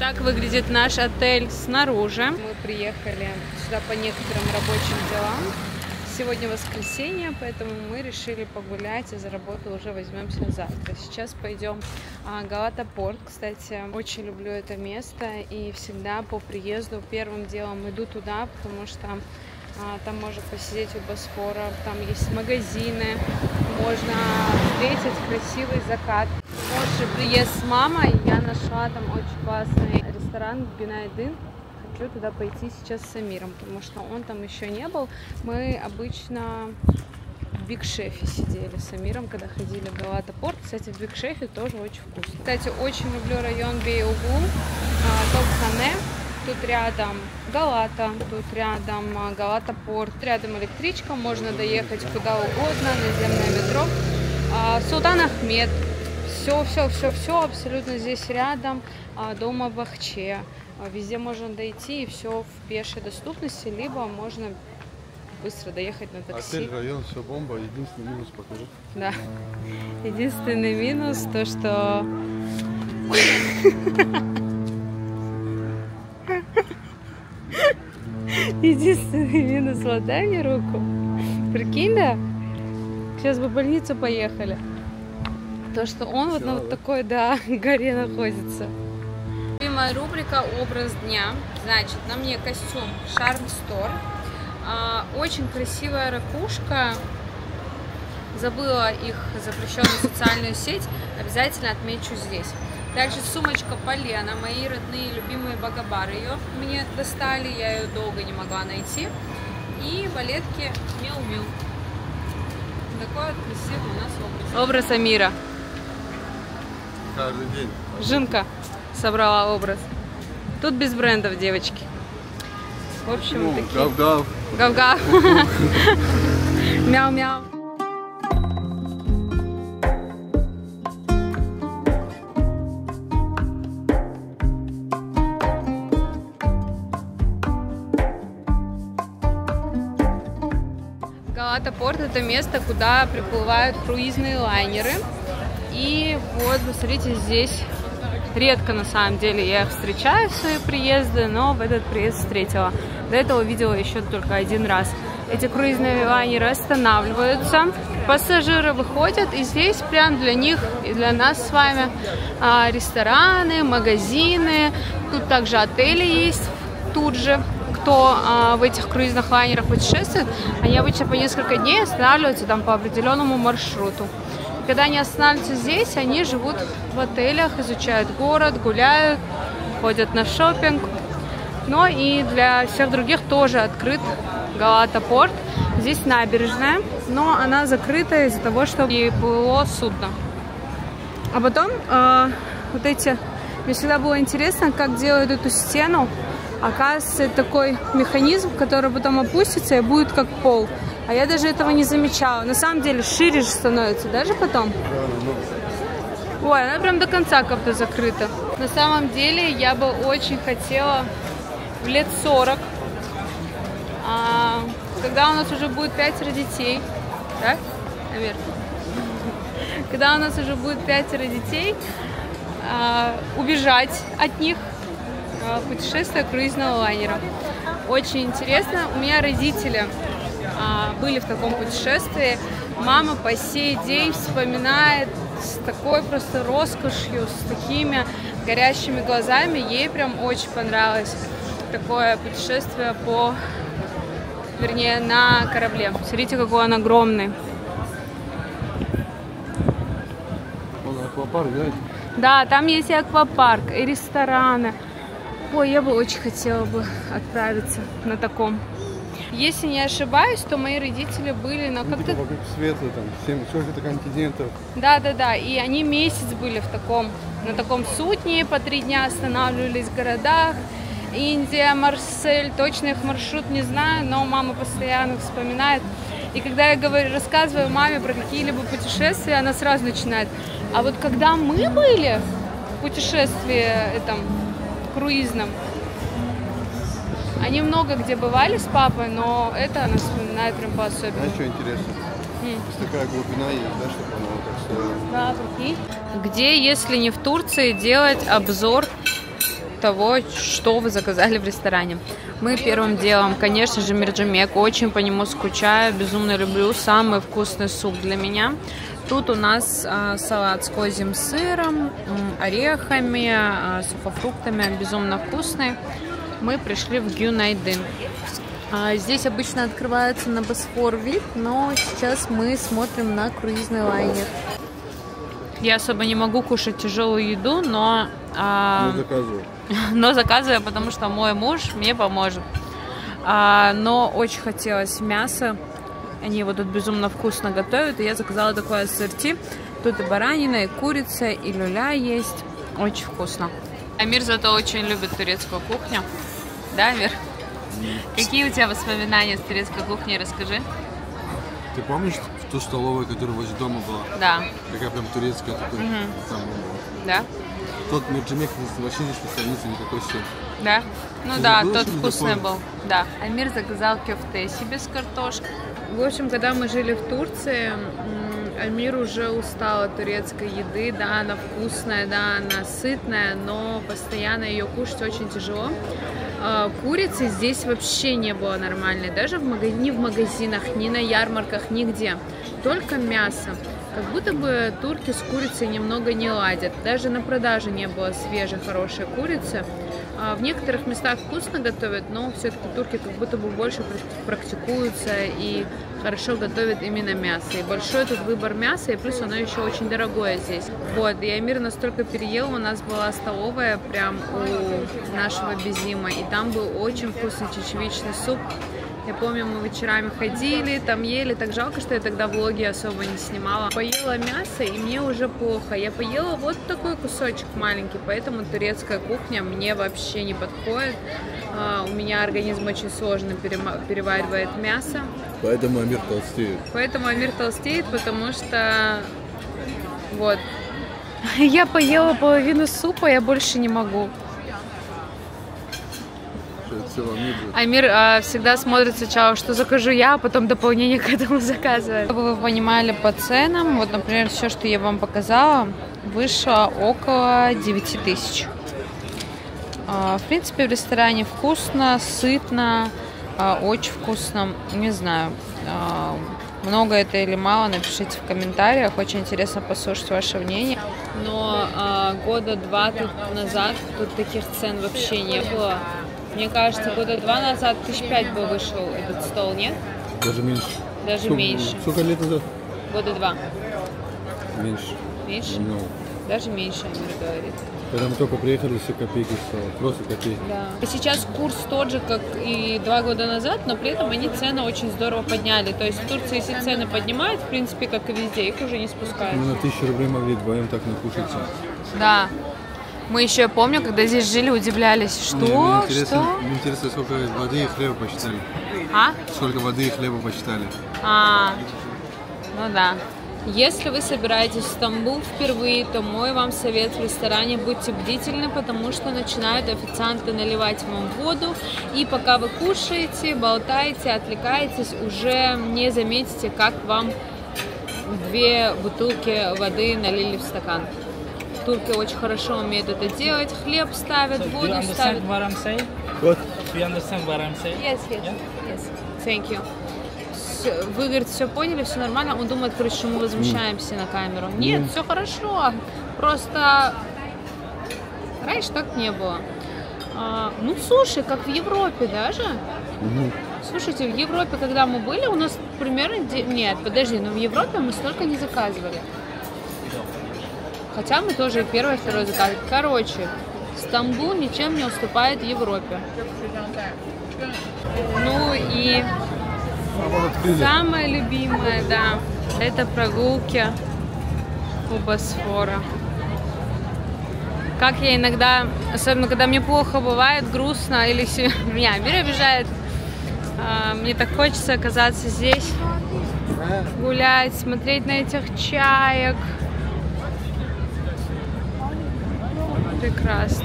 Так выглядит наш отель снаружи. Мы приехали сюда по некоторым рабочим делам. Сегодня воскресенье, поэтому мы решили погулять и за работу уже возьмемся завтра. Сейчас пойдем в Галата Порт. Кстати, очень люблю это место и всегда по приезду первым делом иду туда, потому что там можно посидеть у Босфора, там есть магазины, можно встретить красивый закат. Позже приезд с мамой, я нашла там очень классный ресторан Günaydın. Хочу туда пойти сейчас с Амиром, потому что он там еще не был. Мы обычно в Биг Шефе сидели с Амиром, когда ходили в Галата Порт. Кстати, в Биг Шефе тоже очень вкусно. Кстати, очень люблю район Бейоğlu, Топхане. Тут рядом Галата, тут рядом Галата Порт, рядом электричка, можно доехать куда угодно, наземное метро. Султан Ахмед, все абсолютно здесь рядом, дома Бахче. Везде можно дойти, и все в пешей доступности, либо можно быстро доехать на такси. Отель, район, все бомба. Единственный минус покажи. Да. Единственный минус то, что... Единственный минус, вот дай мне руку. Прикинь, да? Сейчас бы в больницу поехали. То, что он вот на вот такой, да, горе находится. Любимая рубрика «Образ дня». Значит, на мне костюм Charm Store. Очень красивая ракушка. Забыла их запрещенную социальную сеть. Обязательно отмечу здесь. Дальше сумочка Полена. Мои родные, любимые Багабары ее мне достали. Я ее долго не могла найти. И балетки Миу-Миу. Такой вот красивый у нас образ. Образ Амира. Каждый день. Жинка собрала образ. Тут без брендов, девочки. В общем, такие... Гав-гав. Гав-гав. Мяу-мяу. Галата Порт — это место, куда приплывают круизные лайнеры. И вот, посмотрите, здесь редко на самом деле я их встречаю в свои приезды, но в этот приезд встретила. До этого видела еще только один раз. Эти круизные лайнеры останавливаются, пассажиры выходят, и здесь прям для них и для нас с вами рестораны, магазины. Тут также отели есть тут же. Кто в этих круизных лайнерах путешествует, они обычно по несколько дней останавливаются там по определенному маршруту. И когда они останавливаются здесь, они живут в отелях, изучают город, гуляют, ходят на шопинг. Но и для всех других тоже открыт Галата Порт. Здесь набережная, но она закрыта из-за того, что плыло судно. А потом вот эти... Мне всегда было интересно, как делают эту стену. Оказывается, это такой механизм, который потом опустится и будет как пол. А я даже этого не замечала. На самом деле шире же становится, даже потом. Ой, она прям до конца как-то закрыта. На самом деле я бы очень хотела в лет 40, когда у нас уже будет 5 детей, да, наверное, когда у нас уже будет 5 детей, убежать от них. Путешествие круизного лайнера. Очень интересно. У меня родители были в таком путешествии. Мама по сей день вспоминает с такой просто роскошью, с такими горящими глазами. Ей прям очень понравилось такое путешествие на корабле. Смотрите, какой он огромный. Он аквапарк, да? Да, там есть и аквапарк, и рестораны. Ой, я бы очень хотела бы отправиться на таком. Если не ошибаюсь, то мои родители были на как-то... Вокруг света, там, 7 сколько-то континентов. Да, и они месяц были на таком судне, по 3 дня останавливались в городах. Индия, Марсель, точно их маршрут не знаю, но мама постоянно вспоминает. И когда я рассказываю маме про какие-либо путешествия, она сразу начинает. А вот когда мы были в путешествии круизном, они много где бывали с папой, но это она вспоминает прям по-особенному. Знаешь, что интересно? Такая глубина есть, да, чтобы она вот так стояла. Да, прикинь. Где, если не в Турции, делать обзор того, что вы заказали в ресторане. Мы первым делом, конечно же, мерджимек. Очень по нему скучаю, безумно люблю. Самый вкусный суп для меня. Тут у нас салат с козьим сыром, орехами, сухофруктами. Безумно вкусный. Мы пришли в Гюнайдин. Здесь обычно открывается на Босфор вид, но сейчас мы смотрим на круизный лайнер. Я особо не могу кушать тяжелую еду, но заказываю, потому что мой муж мне поможет. Но очень хотелось мяса. Они его тут безумно вкусно готовят. И я заказала такое ассорти. Тут и баранина, и курица, и люля есть. Очень вкусно. Амир зато очень любит турецкую кухню. Да, Амир? Какие у тебя воспоминания с турецкой кухней? Расскажи. Ты помнишь ту столовую, которая возле дома была? Да. Такая прям турецкая. Такой, там, да? Тот мерджимек вообще не специалист, никакой суп. Да? Ну да, тот вкусный был. Да. Амир заказал кефте себе с картошкой. В общем, когда мы жили в Турции, Амир уже устал от турецкой еды. Да, она вкусная, да, она сытная, но постоянно ее кушать очень тяжело. Курицы здесь вообще не было нормальной, даже ни в магазинах, ни на ярмарках, нигде. Только мясо. Как будто бы турки с курицей немного не ладят. Даже на продаже не было свежей, хорошей курицы. В некоторых местах вкусно готовят, но все-таки турки как будто бы больше практикуются и хорошо готовят именно мясо. И большой тут выбор мяса, и плюс оно еще очень дорогое здесь. Вот, и Амир настолько переел, у нас была столовая прям у нашего Безима, и там был очень вкусный чечевичный суп. Я помню, мы вечерами ходили, там ели, так жалко, что я тогда влоги особо не снимала. Поела мясо, и мне уже плохо. Я поела вот такой кусочек маленький, поэтому турецкая кухня мне вообще не подходит. У меня организм очень сложно переваривает мясо. Поэтому Амир толстеет. Поэтому Амир толстеет, потому что... Вот. Я поела половину супа, я больше не могу. Амир всегда смотрит сначала, что закажу я, а потом дополнение к этому заказывает. Чтобы вы понимали по ценам, вот, например, все, что я вам показала, вышло около 9000. В принципе, в ресторане вкусно, сытно, очень вкусно. Не знаю, много это или мало, напишите в комментариях. Очень интересно послушать ваше мнение. Но года 2 назад тут таких цен вообще не было. Мне кажется, года 2 назад 5 бы вышел этот стол, нет? Даже меньше. Даже меньше. Сколько лет назад? Года 2. Меньше. Меньше? No. Даже меньше, Амир говорит. Когда мы только приехали, все копейки стало. Просто копейки. Да. И сейчас курс тот же, как и 2 года назад, но при этом они цены очень здорово подняли. То есть в Турции, если цены поднимают, в принципе, как и везде, их уже не спускают. Мы на 1000 рублей могли вдвоем так накушаться. Да. Мы еще, помню, когда здесь жили, удивлялись, что? Мне интересно, сколько воды и хлеба посчитали. А? Сколько воды и хлеба посчитали. Ну да. Если вы собираетесь в Стамбул впервые, то мой вам совет: в ресторане будьте бдительны, потому что начинают официанты наливать вам воду, и пока вы кушаете, болтаете, отвлекаетесь, уже не заметите, как вам 2 бутылки воды налили в стакан. Турки очень хорошо умеют это делать. Хлеб ставят, воду ставят. What? You understand what I'm saying? Yes, yes, yes. Thank you. Вы, говорит, все поняли, все нормально. Он думает, короче, что мы возмущаемся на камеру. Нет, все хорошо. Просто раньше так не было. Ну, слушай, как в Европе даже. Слушайте, в Европе, когда мы были, у нас примерно... Нет, подожди, но в Европе мы столько не заказывали. Хотя мы тоже первый, второй заказывали. Короче, Стамбул ничем не уступает Европе. Ну и самое любимое, да, это прогулки у Босфора. Как я иногда, особенно когда мне плохо бывает, грустно, или меня Амир обижает, мне так хочется оказаться здесь, гулять, смотреть на этих чаек. Прекрасно.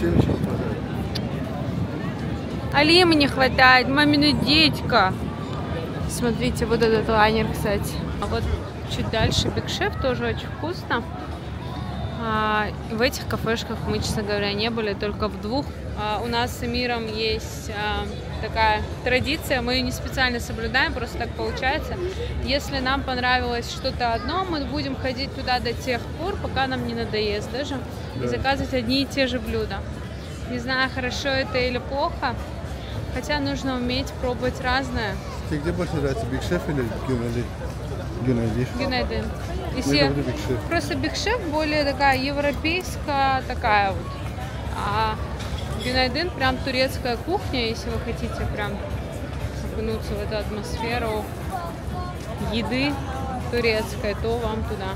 Алимы не хватает, мамину детька. Смотрите, вот этот лайнер, кстати. А вот чуть дальше Биг Шеф, тоже очень вкусно. В этих кафешках мы, честно говоря, не были, только в двух. У нас с Эмиром есть такая традиция, мы ее не специально соблюдаем, просто так получается. Если нам понравилось что-то одно, мы будем ходить туда до тех пор, пока нам не надоест даже, и заказывать одни и те же блюда. Не знаю, хорошо это или плохо, хотя нужно уметь пробовать разное. Тебе где больше нравится, Big Chef или Гюнайдин? Гюнайдин. Просто Big Chef более такая европейская, такая вот. А Гюнайдин прям турецкая кухня, если вы хотите прям окунуться в эту атмосферу еды турецкой, то вам туда.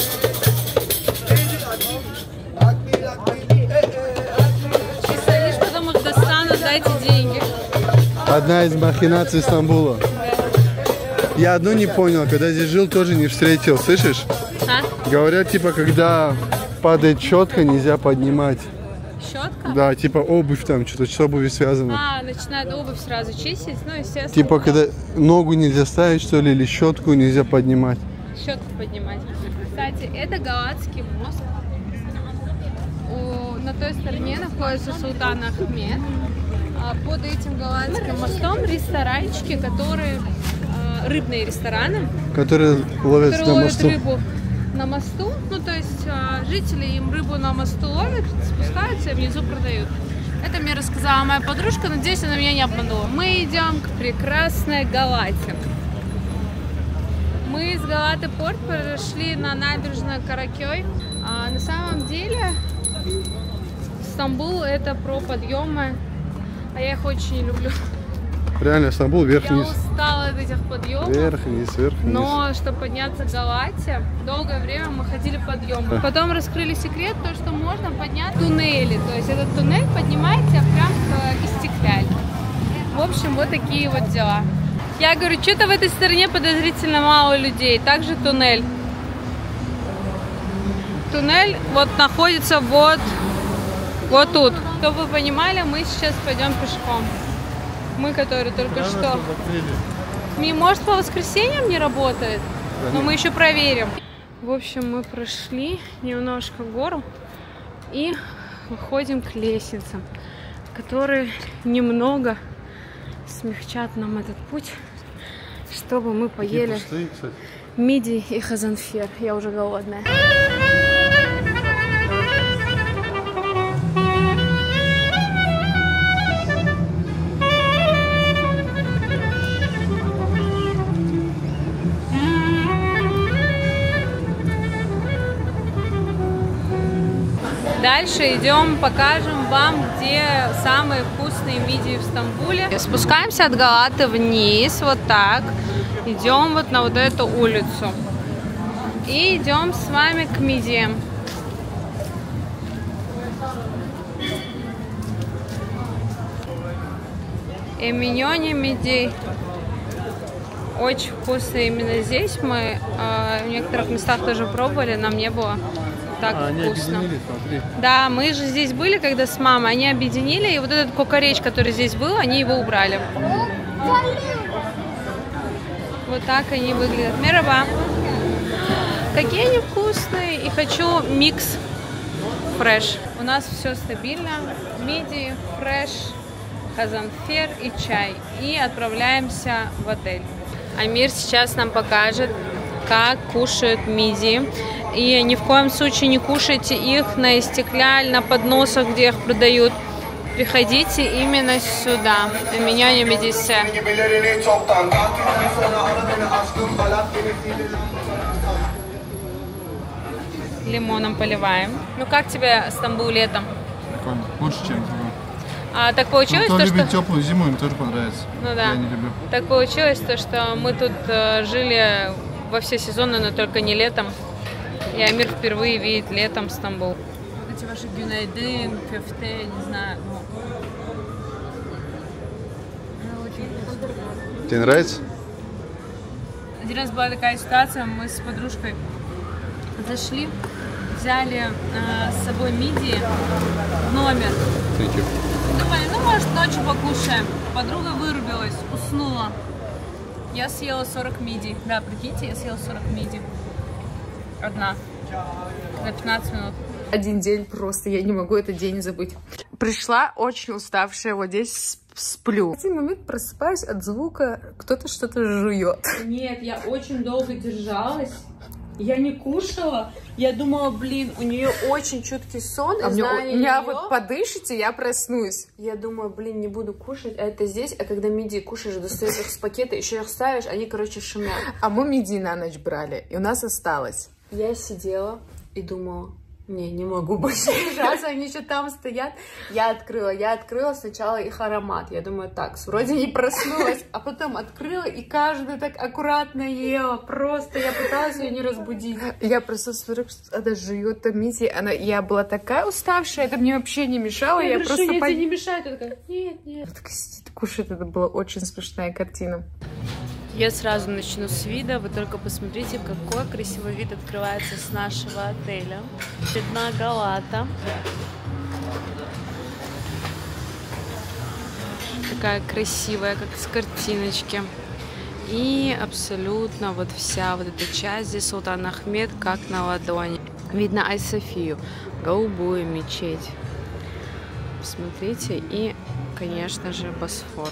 Чисто лишь потому, что достанут, дайте деньги. Одна из махинаций Стамбула. Я одну не понял, когда здесь жил, тоже не встретил, слышишь? А? Говорят, типа, когда падает щетка, нельзя поднимать. Щетка? Да, типа обувь там, что-то с обувью связано. Начинает обувь сразу чистить, ну, естественно. Типа, когда ногу нельзя ставить, что ли, или щетку нельзя поднимать. Щетку поднимать. Кстати, это Галатский мост. На той стороне находится Султан Ахмед. Под этим Галатским мостом ресторанчики, которые... рыбные рестораны, которые ловят рыбу на мосту. Ну, то есть жители им рыбу на мосту ловят, спускаются и внизу продают. Это мне рассказала моя подружка, надеюсь, она меня не обманула. Мы идем к прекрасной Галате. Мы из Галаты порт прошли на набережную Каракёй. На самом деле Стамбул это про подъемы, а я их очень не люблю. Реально, Стамбул вверх-вниз. Я устала от этих подъемов. Вверх-вниз, вверх-вниз. Но, чтобы подняться к Галате, долгое время мы ходили подъемы. Потом раскрыли секрет, то, что можно поднять туннели. То есть этот туннель поднимает тебя прям к Истикляль. В общем, вот такие вот дела. Я говорю, что-то в этой стороне подозрительно мало людей. Также туннель. Туннель вот находится вот тут. Чтобы вы понимали, мы сейчас пойдем пешком. Мы, которые только что... Может, по воскресеньям не работает, но мы еще проверим. В общем, мы прошли немножко гору и выходим к лестницам, которые немного смягчат нам этот путь, чтобы мы поели мидии и хазанфер. Я уже голодная. Дальше идем, покажем вам, где самые вкусные мидии в Стамбуле. Спускаемся от Галаты вниз, вот так. Идем вот на вот эту улицу. И идем с вами к мидиям. Эминьони мидий. Очень вкусно именно здесь. Мы в некоторых местах тоже пробовали, нам не было так вкусно. Да, мы же здесь были, когда с мамой, они объединили, и вот этот кокореч, который здесь был, они его убрали. Вот так они выглядят. Мераба. Какие они вкусные. И хочу микс фреш. У нас все стабильно. Мидии, фреш, хазанфер и чай. И отправляемся в отель. Амир сейчас нам покажет, как кушают мидии. И ни в коем случае не кушайте их на Истикляль, на подносах, где их продают. Приходите именно сюда. Меня не медисе. Лимоном поливаем. Ну как тебе Стамбул летом? Прикольно. Лучше, чем зимой. Так получилось, кто то, любит что... теплую зиму, им тоже понравится. Ну да. Я не люблю. Так получилось, то, что мы тут жили во все сезоны, но только не летом. И Амир впервые видит летом Стамбул. Эти ваши гюнайдин, кефте, не знаю. Тебе нравится? Один раз была такая ситуация, мы с подружкой зашли, взяли с собой мидии в номер. Думали, ну может ночью покушаем. Подруга вырубилась, уснула. Я съела 40 мидий. Да, прикиньте, я съела 40 мидий. Одна. За 15 минут. Один день просто, я не могу этот день забыть. Пришла очень уставшая, вот здесь сплю. В один момент просыпаюсь от звука, кто-то что-то жует. Нет, я очень долго держалась. Я не кушала. Я думала, блин, у нее очень чуткий сон. А меня вот подышите, я проснусь. Я думаю, блин, не буду кушать. А это здесь, а когда мидии кушаешь, достаешь их с пакета, еще их ставишь, они, короче, шумят. А мы мидии на ночь брали, и у нас осталось. Я сидела и думала, не могу больше лежать, они еще там стоят. Я открыла сначала их аромат. Я думаю, так, вроде не проснулась, а потом открыла и каждую так аккуратно ела. Просто я пыталась ее не разбудить. Я просто смотрю, что она жует там мидии. Я была такая уставшая, это мне вообще не мешало. Я просто я тебе не мешаю, ты такая, нет. Так сидит, кушает, это была очень смешная картина. Я сразу начну с вида. Вы только посмотрите, какой красивый вид открывается с нашего отеля. Видна Галата. Такая красивая, как с картиночки. И абсолютно вот вся вот эта часть здесь Султан Ахмед как на ладони. Видно Ай-Софию, голубую мечеть. Посмотрите. И, конечно же, Босфор.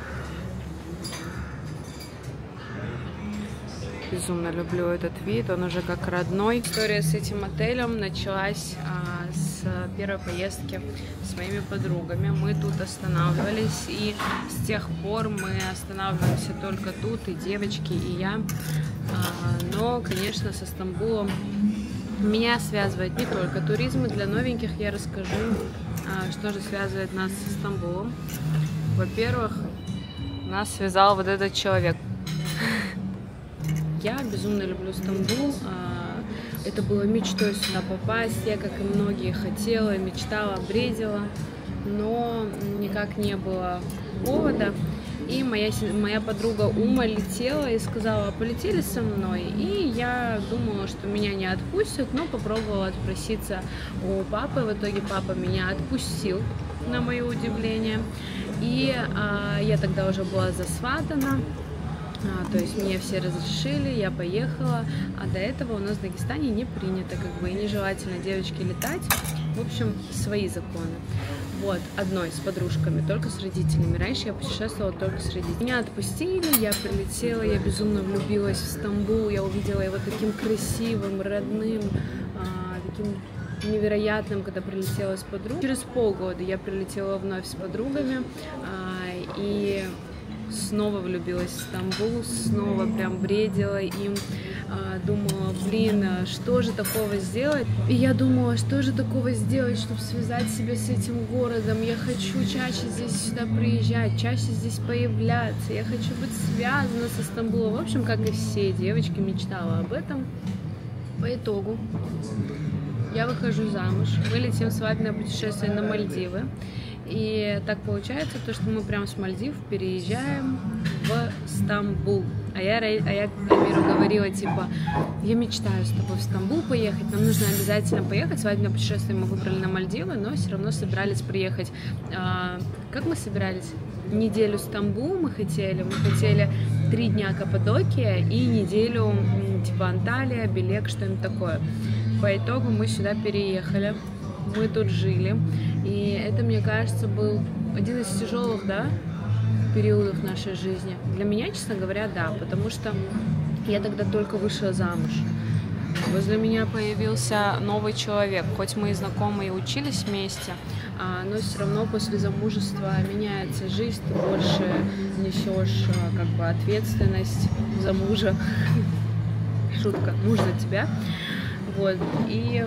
Безумно люблю этот вид, он уже как родной. История с этим отелем началась с первой поездки с моими подругами. Мы тут останавливались, и с тех пор мы останавливаемся только тут, и девочки, и я. Но, конечно, со Стамбулом меня связывает не только туризм, и для новеньких я расскажу, что же связывает нас со Стамбулом. Во-первых, нас связал вот этот человек. Я безумно люблю Стамбул. Это было мечтой сюда попасть. Я, как и многие, хотела, мечтала, бредила, но никак не было повода. И моя подруга Ума летела и сказала, полетели со мной. И я думала, что меня не отпустят, но попробовала отпроситься у папы. В итоге папа меня отпустил, на мое удивление. И я тогда уже была засватана. То есть мне все разрешили, я поехала, а до этого у нас в Дагестане не принято, как бы, и нежелательно девочке летать. В общем, свои законы. Вот, одной с подружками, только с родителями. Раньше я путешествовала только с родителями. Меня отпустили, я прилетела, я безумно влюбилась в Стамбул, я увидела его таким красивым, родным, таким невероятным, когда прилетела с подругой. Через полгода я прилетела вновь с подругами, и снова влюбилась в Стамбул, снова прям бредила им, думала, блин, что же такого сделать? И я думала, что же такого сделать, чтобы связать себя с этим городом? Я хочу чаще здесь сюда приезжать, чаще здесь появляться, я хочу быть связана со Стамбулом. В общем, как и все девочки, мечтала об этом. По итогу я выхожу замуж, мы летим в свадебное путешествие на Мальдивы. И так получается, то, что мы прям с Мальдив переезжаем в Стамбул. А я Амиру говорила, типа, я мечтаю с тобой в Стамбул поехать, нам нужно обязательно поехать. Свадебное путешествие мы выбрали на Мальдивы, но все равно собирались приехать. Как мы собирались? Неделю Стамбул мы хотели 3 дня Каппадокия и неделю типа Анталия, Белек, что-нибудь такое. По итогу мы сюда переехали, мы тут жили. И это, мне кажется, был один из тяжелых, да, периодов нашей жизни. Для меня, честно говоря, да, потому что я тогда только вышла замуж. Возле меня появился новый человек. Хоть мы и знакомы, и учились вместе, но все равно после замужества меняется жизнь, ты больше несешь как бы ответственность за мужа. Шутка, муж за тебя. Вот, и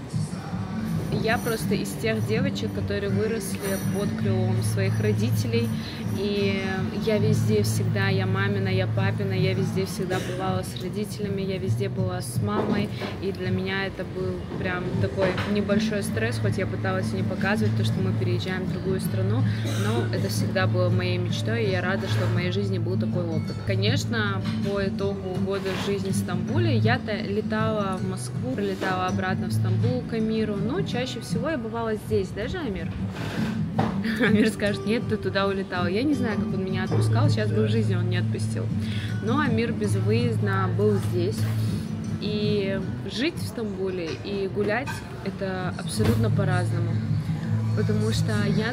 я просто из тех девочек, которые выросли под крылом своих родителей, и я везде всегда, я мамина, я папина, я везде всегда бывала с родителями, я везде была с мамой, и для меня это был прям такой небольшой стресс, хоть я пыталась не показывать то, что мы переезжаем в другую страну, но это всегда было моей мечтой, и я рада, что в моей жизни был такой опыт. Конечно, по итогу года жизни в Стамбуле я-то летала в Москву, прилетала обратно в Стамбул к Амиру, но чаще всего я бывала здесь, даже Амир? Амир скажет, нет, ты туда улетал. Я не знаю, как он меня отпускал, сейчас бы в жизни он не отпустил. Но Амир безвыездно был здесь. И жить в Стамбуле и гулять — это абсолютно по-разному. Потому что я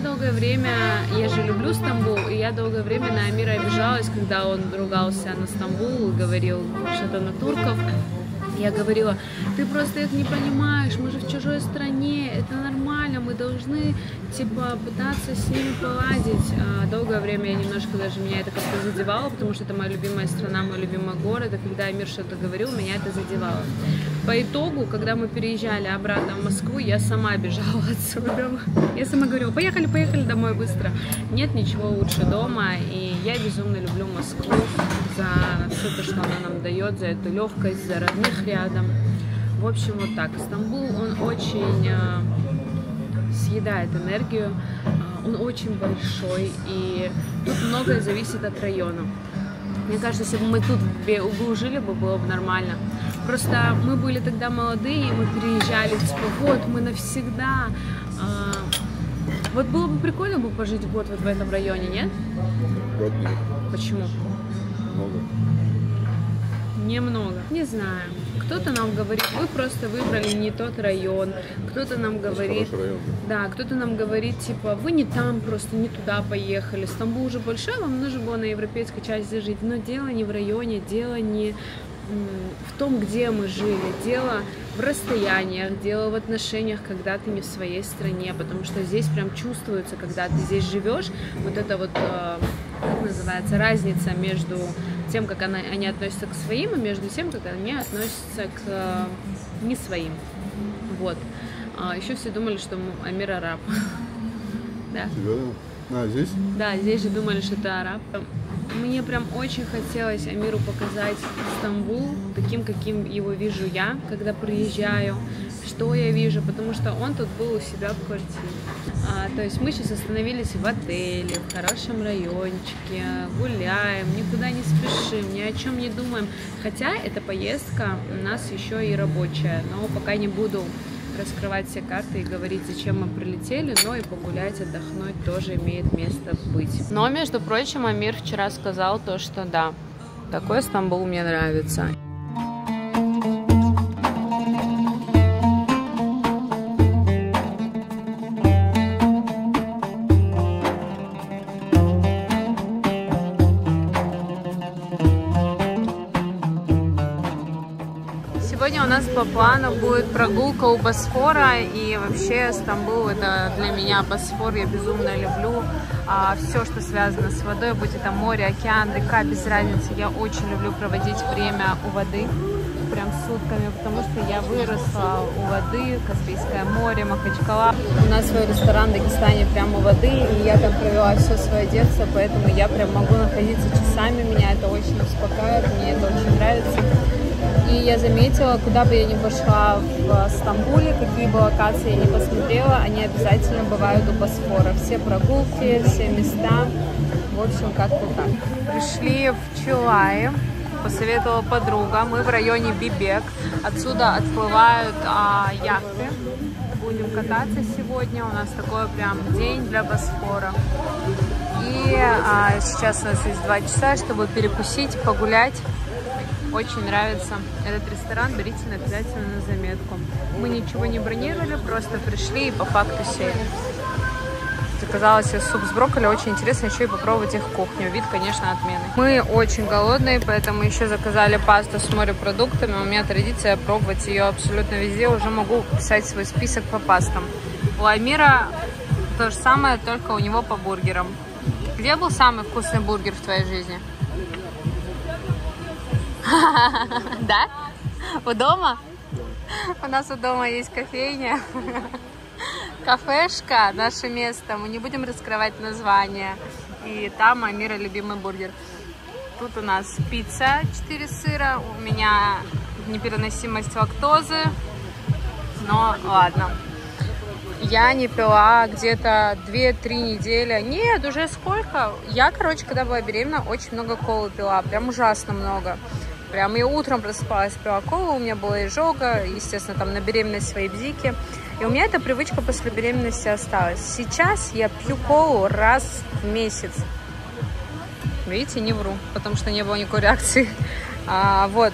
же люблю Стамбул, и я долгое время на Амира обижалась, когда он ругался на Стамбул, говорил что-то на турков. Я говорила: ты просто их не понимаешь, мы же в чужой стране, это нормально, мы должны, типа, пытаться с ними поладить. Долгое время меня это как-то задевало, потому что это моя любимая страна, мой любимый город, и когда Амир что-то говорил, меня это задевало. По итогу, когда мы переезжали обратно в Москву, я сама бежала отсюда. Я сама говорила: поехали домой быстро. Нет ничего лучше дома, и я безумно люблю Москву за все то, что она нам дает, за эту легкость, за родных рядом. В общем, вот так. Стамбул, он очень съедает энергию, он очень большой, и тут многое зависит от района. Мне кажется, если бы мы тут в углу жили, было бы нормально. Просто мы были тогда молодые, и мы переезжали, типа, вот, мы навсегда. Вот было бы прикольно пожить год вот в этом районе, нет? Год нет. Почему? Много. Немного. Не знаю. Кто-то нам говорит: вы просто выбрали не тот район. Кто-то нам говорит... Да, кто-то нам говорит, типа, вы не там, просто не туда поехали. Стамбул уже большой, вам нужно было на европейской части жить. Но дело не в районе, дело не в том, где мы жили. Дело в расстояниях, дело в отношениях, когда ты не в своей стране. Потому что здесь прям чувствуется, когда ты здесь живешь, вот это вот, как называется, разница между тем, как они относятся к своим, и между тем, как они относятся к не своим. Вот. Еще все думали, что Амир араб. Да? Здесь? Да, здесь же думали, что это араб. Мне прям очень хотелось Амиру показать Стамбул таким, каким его вижу я, когда приезжаю, что я вижу, потому что он тут был у себя в квартире. То есть мы сейчас остановились в отеле, в хорошем райончике, гуляем, никуда не спешим, ни о чем не думаем. Хотя эта поездка у нас еще и рабочая, но пока не буду раскрывать все карты и говорить, зачем мы прилетели, но и погулять, отдохнуть тоже имеет место быть. Но, между прочим, Амир вчера сказал то, что да, такой Стамбул мне нравится. Сегодня у нас по плану будет прогулка у Босфора, и вообще Стамбул — это для меня Босфор, я безумно люблю все, что связано с водой, будь это море, океан, река, без разницы. Я очень люблю проводить время у воды, прям сутками, потому что я выросла у воды, Каспийское море, Махачкала. У нас свой ресторан в Дагестане прямо у воды, и я там провела все свое детство, поэтому я прям могу находиться часами, меня это очень успокаивает, мне это очень нравится. И я заметила, куда бы я ни пошла в Стамбуле, какие бы локации я ни посмотрела, они обязательно бывают у Босфора. Все прогулки, все места, в общем, как-то так. Пришли в Чилаи, посоветовала подруга, мы в районе Бибек, отсюда отплывают яхты. Будем кататься сегодня, у нас такой прям день для Босфора. И сейчас у нас есть 2 часа, чтобы перекусить, погулять. Очень нравится этот ресторан, берите обязательно на заметку. Мы ничего не бронировали, просто пришли и по факту сели. Заказала себе суп с брокколи, очень интересно еще и попробовать их кухню. Вид, конечно, отменный. Мы очень голодные, поэтому еще заказали пасту с морепродуктами. У меня традиция пробовать ее абсолютно везде, уже могу писать свой список по пастам. У Амира то же самое, только у него по бургерам. Где был самый вкусный бургер в твоей жизни? Да? У дома? У нас у дома есть кофейня. Кафешка, наше место. Мы не будем раскрывать название. И там Амира любимый бургер. Тут у нас пицца 4 сыра. У меня непереносимость лактозы. Но ладно. Я не пила где-то 2-3 недели. Нет, уже сколько? Я, короче, когда была беременна, очень много колы пила. Прям ужасно много. Прям и утром просыпалась, пила колу, у меня была изжога, естественно, там на беременность свои бзики. И у меня эта привычка после беременности осталась. Сейчас я пью колу раз в месяц. Видите, не вру, потому что не было никакой реакции. Вот,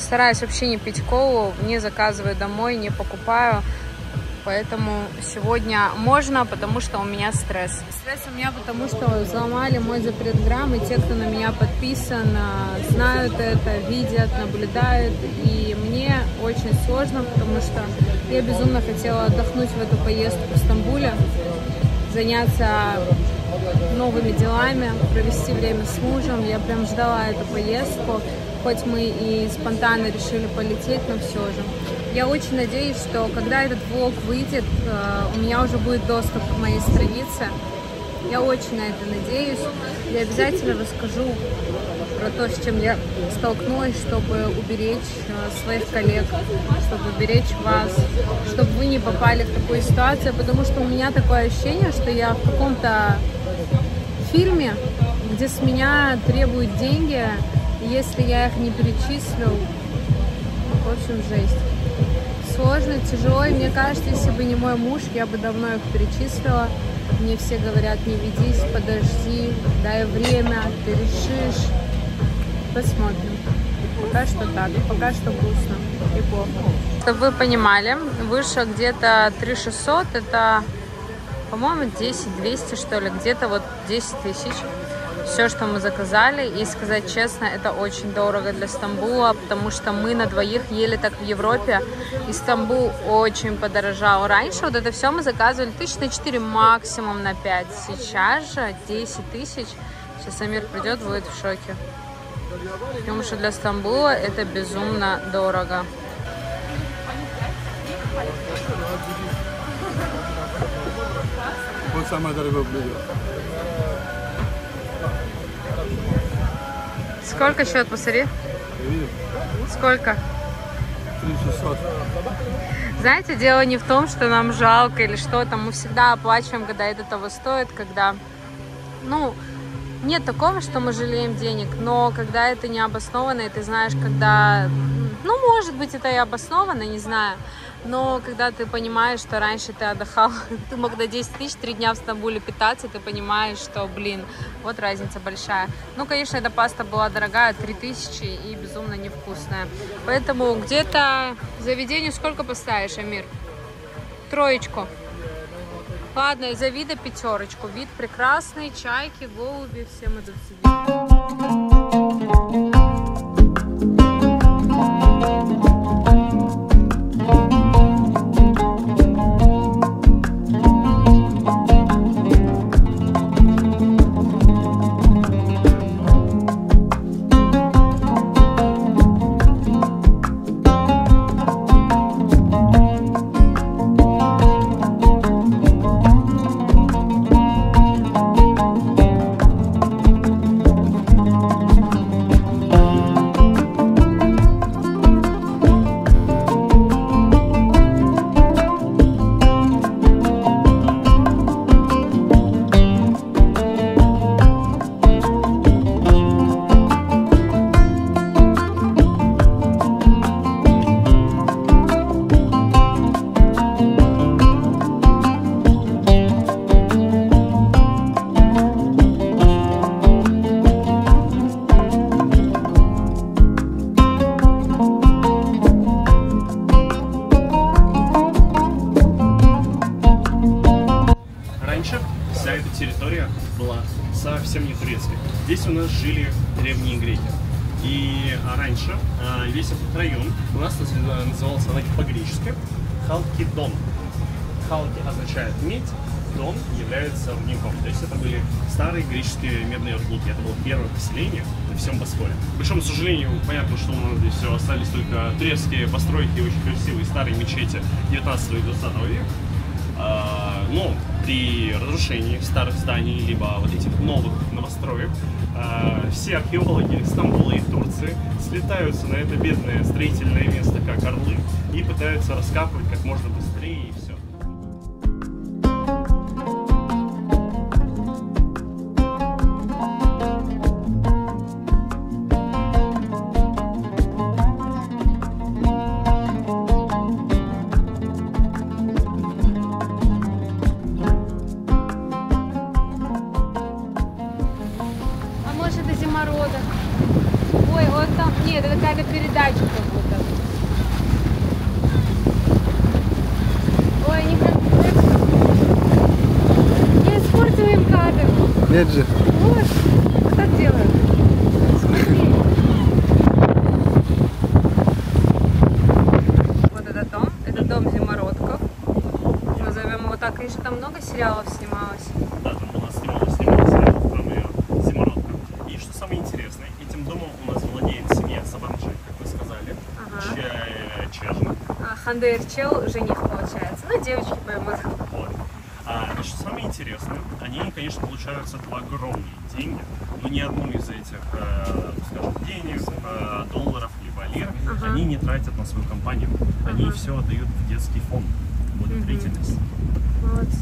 стараюсь вообще не пить колу, не заказываю домой, не покупаю. Поэтому сегодня можно, потому что у меня стресс. Стресс у меня потому, что взломали мой запретграмм, и те, кто на меня подписан, знают это, видят, наблюдают. И мне очень сложно, потому что я безумно хотела отдохнуть в эту поездку в Стамбуле, заняться новыми делами, провести время с мужем. Я прям ждала эту поездку, хоть мы и спонтанно решили полететь, но все же. Я очень надеюсь, что когда этот влог выйдет, у меня уже будет доступ к моей странице. Я очень на это надеюсь. Я обязательно расскажу про то, с чем я столкнулась, чтобы уберечь своих коллег, чтобы уберечь вас, чтобы вы не попали в такую ситуацию, потому что у меня такое ощущение, что я в каком-то фильме, где с меня требуют деньги, и если я их не перечислю, в общем, жесть. Сложно, тяжело, и мне кажется, если бы не мой муж, я бы давно их перечислила. Мне все говорят, не ведись, подожди, дай время, ты решишь. Посмотрим. Пока что так, пока что грустно и плохо. Чтобы вы понимали, выше где-то 3600, это, по-моему, 10-200, что ли, где-то вот 10 тысяч. Все, что мы заказали, и сказать честно, это очень дорого для Стамбула, потому что мы на двоих ели так в Европе, и Стамбул очень подорожал. Раньше вот это все мы заказывали 1000 на 4, максимум на 5. Сейчас же 10 тысяч. Сейчас Амир придет, будет в шоке. Потому что для Стамбула это безумно дорого. Вот самое дорогое блюдо. Сколько счет, посмотри? Сколько? 3600. Знаете, дело не в том, что нам жалко или что-то. Мы всегда оплачиваем, когда это того стоит, когда... Ну, нет такого, что мы жалеем денег, но когда это не обоснованно, и ты знаешь, когда... Ну, может быть, это и обоснованно, не знаю. Но когда ты понимаешь, что раньше ты отдыхал, ты мог на 10 тысяч 3 дня в Стамбуле питаться, ты понимаешь, что, блин, вот разница большая. Ну, конечно, эта паста была дорогая, 3000 и безумно невкусная. Поэтому где-то заведению сколько поставишь, Амир? 3. Ладно, из-за вида 5. Вид прекрасный, чайки, голуби, все мы тут сидим. территория была совсем не турецкой. Здесь у нас жили древние греки. И раньше весь этот район у нас назывался по-гречески Халкидон. Халки означает медь, дон является рудником. То есть это были старые греческие медные рудники. Это было первое поселение на всем Босфоре. К большому сожалению, понятно, что у нас здесь все остались только турецкие постройки, очень красивые старые мечети 19 и 20 века. Но при разрушении старых зданий, либо вот этих новых новостроек, все археологи Стамбула и Турции слетаются на это бедное строительное место, как орлы, и пытаются раскапывать как можно быстрее, и все. Ой, вот там, нет, это какая-то передача. Нет же. Вот, так делают. Вот это дом Зимородков. Назовем его так. Конечно, там много сериалов снималось. Да, там у нас снималось сериал про Зимородка. И что самое интересное, этим домом у нас владеет семья Сабанджи, как вы сказали. Чежна. Ханде Эрчел жених, получается. Ну, девочки поймут. Вот. И что самое интересное, они, конечно, получают с этого огромные деньги, но ни одну из этих, скажем, денег, долларов либо лир, они не тратят на свою компанию. Они все отдают в детский фонд благотворительности. Молодцы.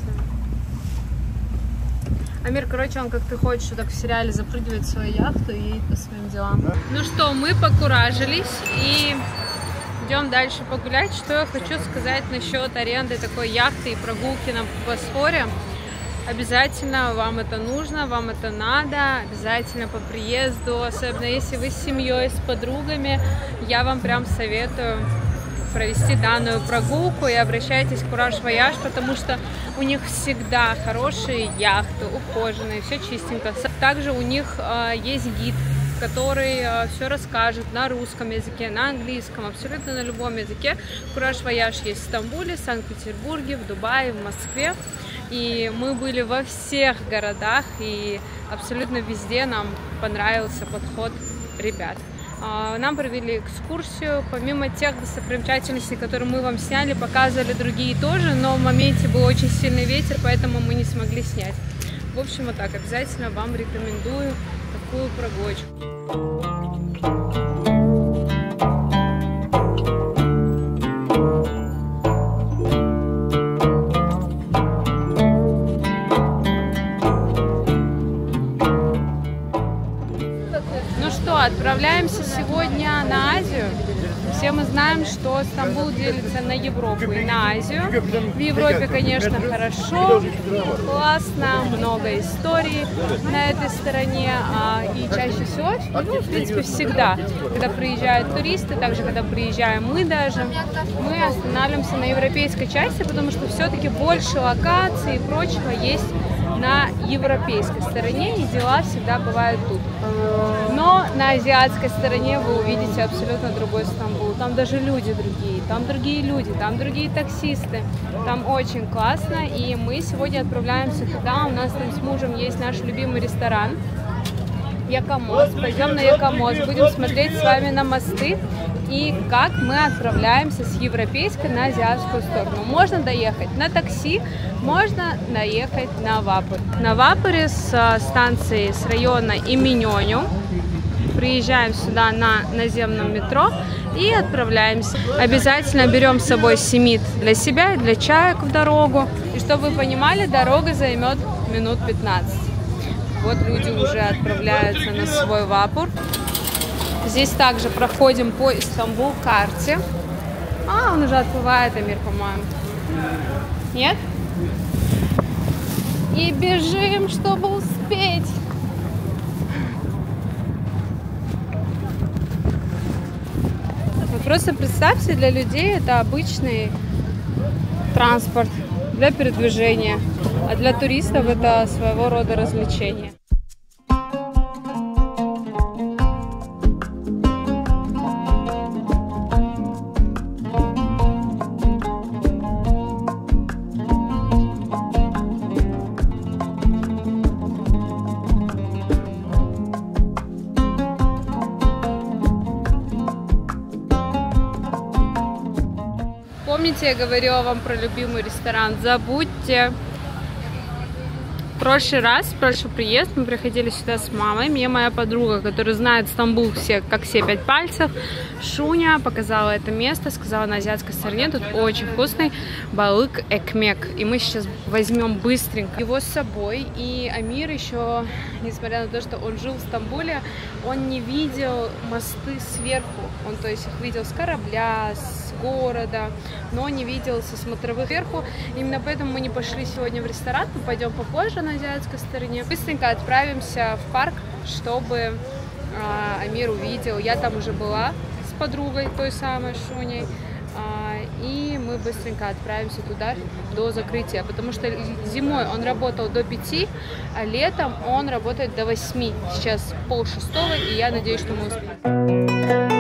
Амир, короче, он, как ты хочешь, так в сериале запрыгивает в свою яхту и едет по своим делам. Ну что, мы покуражились и идем дальше погулять. Что я хочу сказать насчет аренды такой яхты и прогулки на Босфоре. Обязательно вам это нужно, вам это надо, обязательно по приезду, особенно если вы с семьей, с подругами, я вам прям советую провести данную прогулку и обращайтесь в Courage Voyage, потому что у них всегда хорошие яхты, ухоженные, все чистенько. Также у них есть гид, который все расскажет на русском языке, на английском, абсолютно на любом языке. Courage Voyage есть в Стамбуле, Санкт-Петербурге, в Дубае, в Москве. И мы были во всех городах, и абсолютно везде нам понравился подход ребят. Нам провели экскурсию, помимо тех достопримечательностей, которые мы вам сняли, показывали другие тоже, но в моменте был очень сильный ветер, поэтому мы не смогли снять. В общем, вот так, обязательно вам рекомендую такую прогулочку. Отправляемся сегодня на Азию. Все мы знаем, что Стамбул делится на Европу и на Азию. В Европе, конечно, хорошо, классно, много историй на этой стороне. И чаще всего, ну, в принципе, всегда, когда приезжают туристы, также когда приезжаем мы даже, мы останавливаемся на европейской части, потому что все-таки больше локаций и прочего есть на европейской стороне, и дела всегда бывают тут. Но на азиатской стороне вы увидите абсолютно другой Стамбул. Там даже люди другие, там другие люди, там другие таксисты. Там очень классно, и мы сегодня отправляемся туда. У нас там с мужем есть наш любимый ресторан Якомос. Пойдем на Якомос, будем смотреть с вами на мосты и как мы отправляемся с европейской на азиатскую сторону. Можно доехать на такси, можно доехать на Вапур. На Вапуре с станции, с района Иминьоню приезжаем сюда на наземном метро и отправляемся. Обязательно берем с собой семит для себя и для чаек в дорогу. И чтобы вы понимали, дорога займет минут 15. Вот люди уже отправляются на свой Вапур. Здесь также проходим по Истамбул-карте. Он уже отплывает, Амир, по-моему. Нет? И бежим, чтобы успеть. Вы просто представьте, для людей это обычный транспорт для передвижения, а для туристов это своего рода развлечение. Помните, я говорила вам про любимый ресторан? Забудьте. В прошлый приезд, мы приходили сюда с мамой. Мне моя подруга, которая знает Стамбул как все 5 пальцев, Шуня, показала это место, сказала, на азиатской стороне тут очень вкусный балык экмек. И мы сейчас возьмем быстренько его с собой. И Амир еще, несмотря на то, что он жил в Стамбуле, он не видел мосты сверху. Он, то есть, их видел с корабля, с города, но не видел со смотровых сверху. Именно поэтому мы не пошли сегодня в ресторан, мы пойдем попозже на азиатской стороне. Быстренько отправимся в парк, чтобы Амир увидел. Я там уже была с подругой, той самой Шуней. и мы быстренько отправимся туда до закрытия, потому что зимой он работал до 5, а летом он работает до 8. Сейчас 5:30, и я надеюсь, что мы успеем.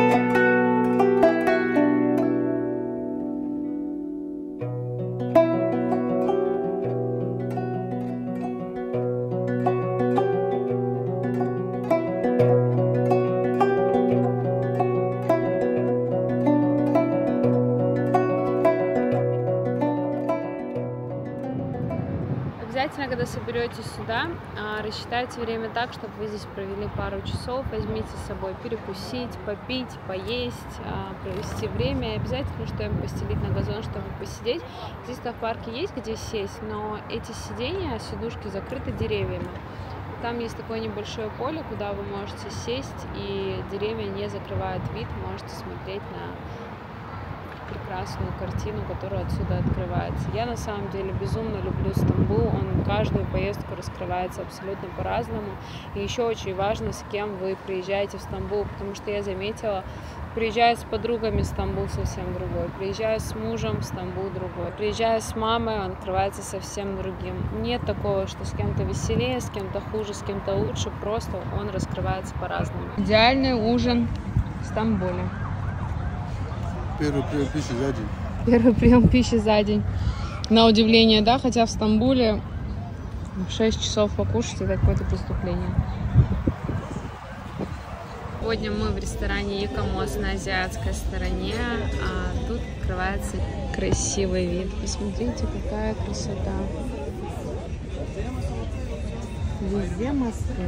Обязательно, когда соберетесь сюда, рассчитайте время так, чтобы вы здесь провели пару часов. Возьмите с собой перекусить, попить, поесть, провести время. И обязательно что-нибудь постелить на газон, чтобы посидеть. Здесь-то в парке есть где сесть, но эти сиденья, сидушки закрыты деревьями. Там есть такое небольшое поле, куда вы можете сесть, и деревья не закрывают вид. Можете смотреть на прекрасную картину, которая отсюда открывается. Я на самом деле безумно люблю Стамбул, он каждую поездку раскрывается абсолютно по-разному. И еще очень важно, с кем вы приезжаете в Стамбул, потому что я заметила, приезжая с подругами, Стамбул совсем другой, приезжая с мужем, Стамбул другой, приезжая с мамой, он открывается совсем другим. Нет такого, что с кем-то веселее, с кем-то хуже, с кем-то лучше, просто он раскрывается по-разному. Идеальный ужин в Стамбуле. Первый прием пищи за день. Первый прием пищи за день. На удивление, да, хотя в Стамбуле 6 часов покушать — это какое-то преступление. Сегодня мы в ресторане Якомос на азиатской стороне, а тут открывается красивый вид. Посмотрите, какая красота. Везде мосты.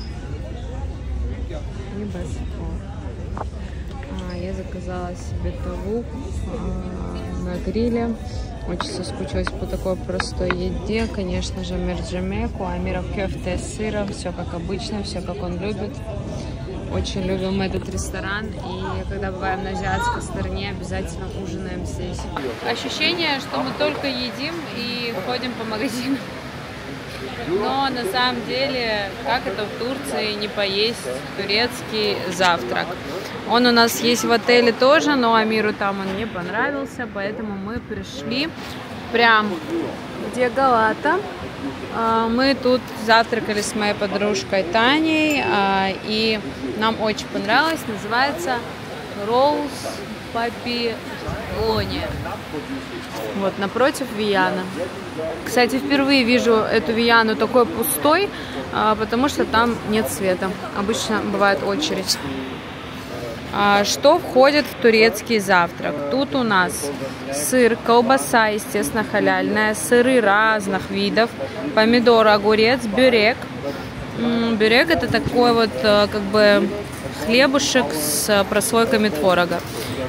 Небосвод. Я заказала себе тавук на гриле. Очень соскучилась по такой простой еде. Конечно же, мерджемеку, амиров кефте с сыром. Все как обычно, все как он любит. Очень любим этот ресторан. И когда бываем на азиатской стороне, обязательно ужинаем здесь. Ощущение, что мы только едим и ходим по магазинам. Но на самом деле, как это в Турции не поесть турецкий завтрак? Он у нас есть в отеле тоже, но Амиру там он не понравился, поэтому мы пришли прям где Галата. Мы тут завтракали с моей подружкой Таней, и нам очень понравилось. Называется Роуз Папилони. Вот, напротив Вияна. Кстати, впервые вижу эту Вияну такой пустой, потому что там нет света. Обычно бывает очередь. Что входит в турецкий завтрак? Тут у нас сыр, колбаса, естественно, халяльная, сыры разных видов, помидор, огурец, бюрек. Бюрек — это такой вот как бы хлебушек с прослойками творога.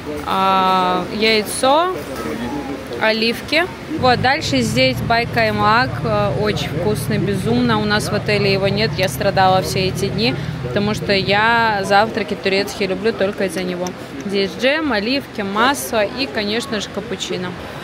Яйцо, оливки. Вот, дальше здесь байкаймак, очень вкусный, безумно. У нас в отеле его нет, я страдала все эти дни, потому что я завтраки турецкие люблю только из-за него. Здесь джем, оливки, масло и, конечно же, капучино.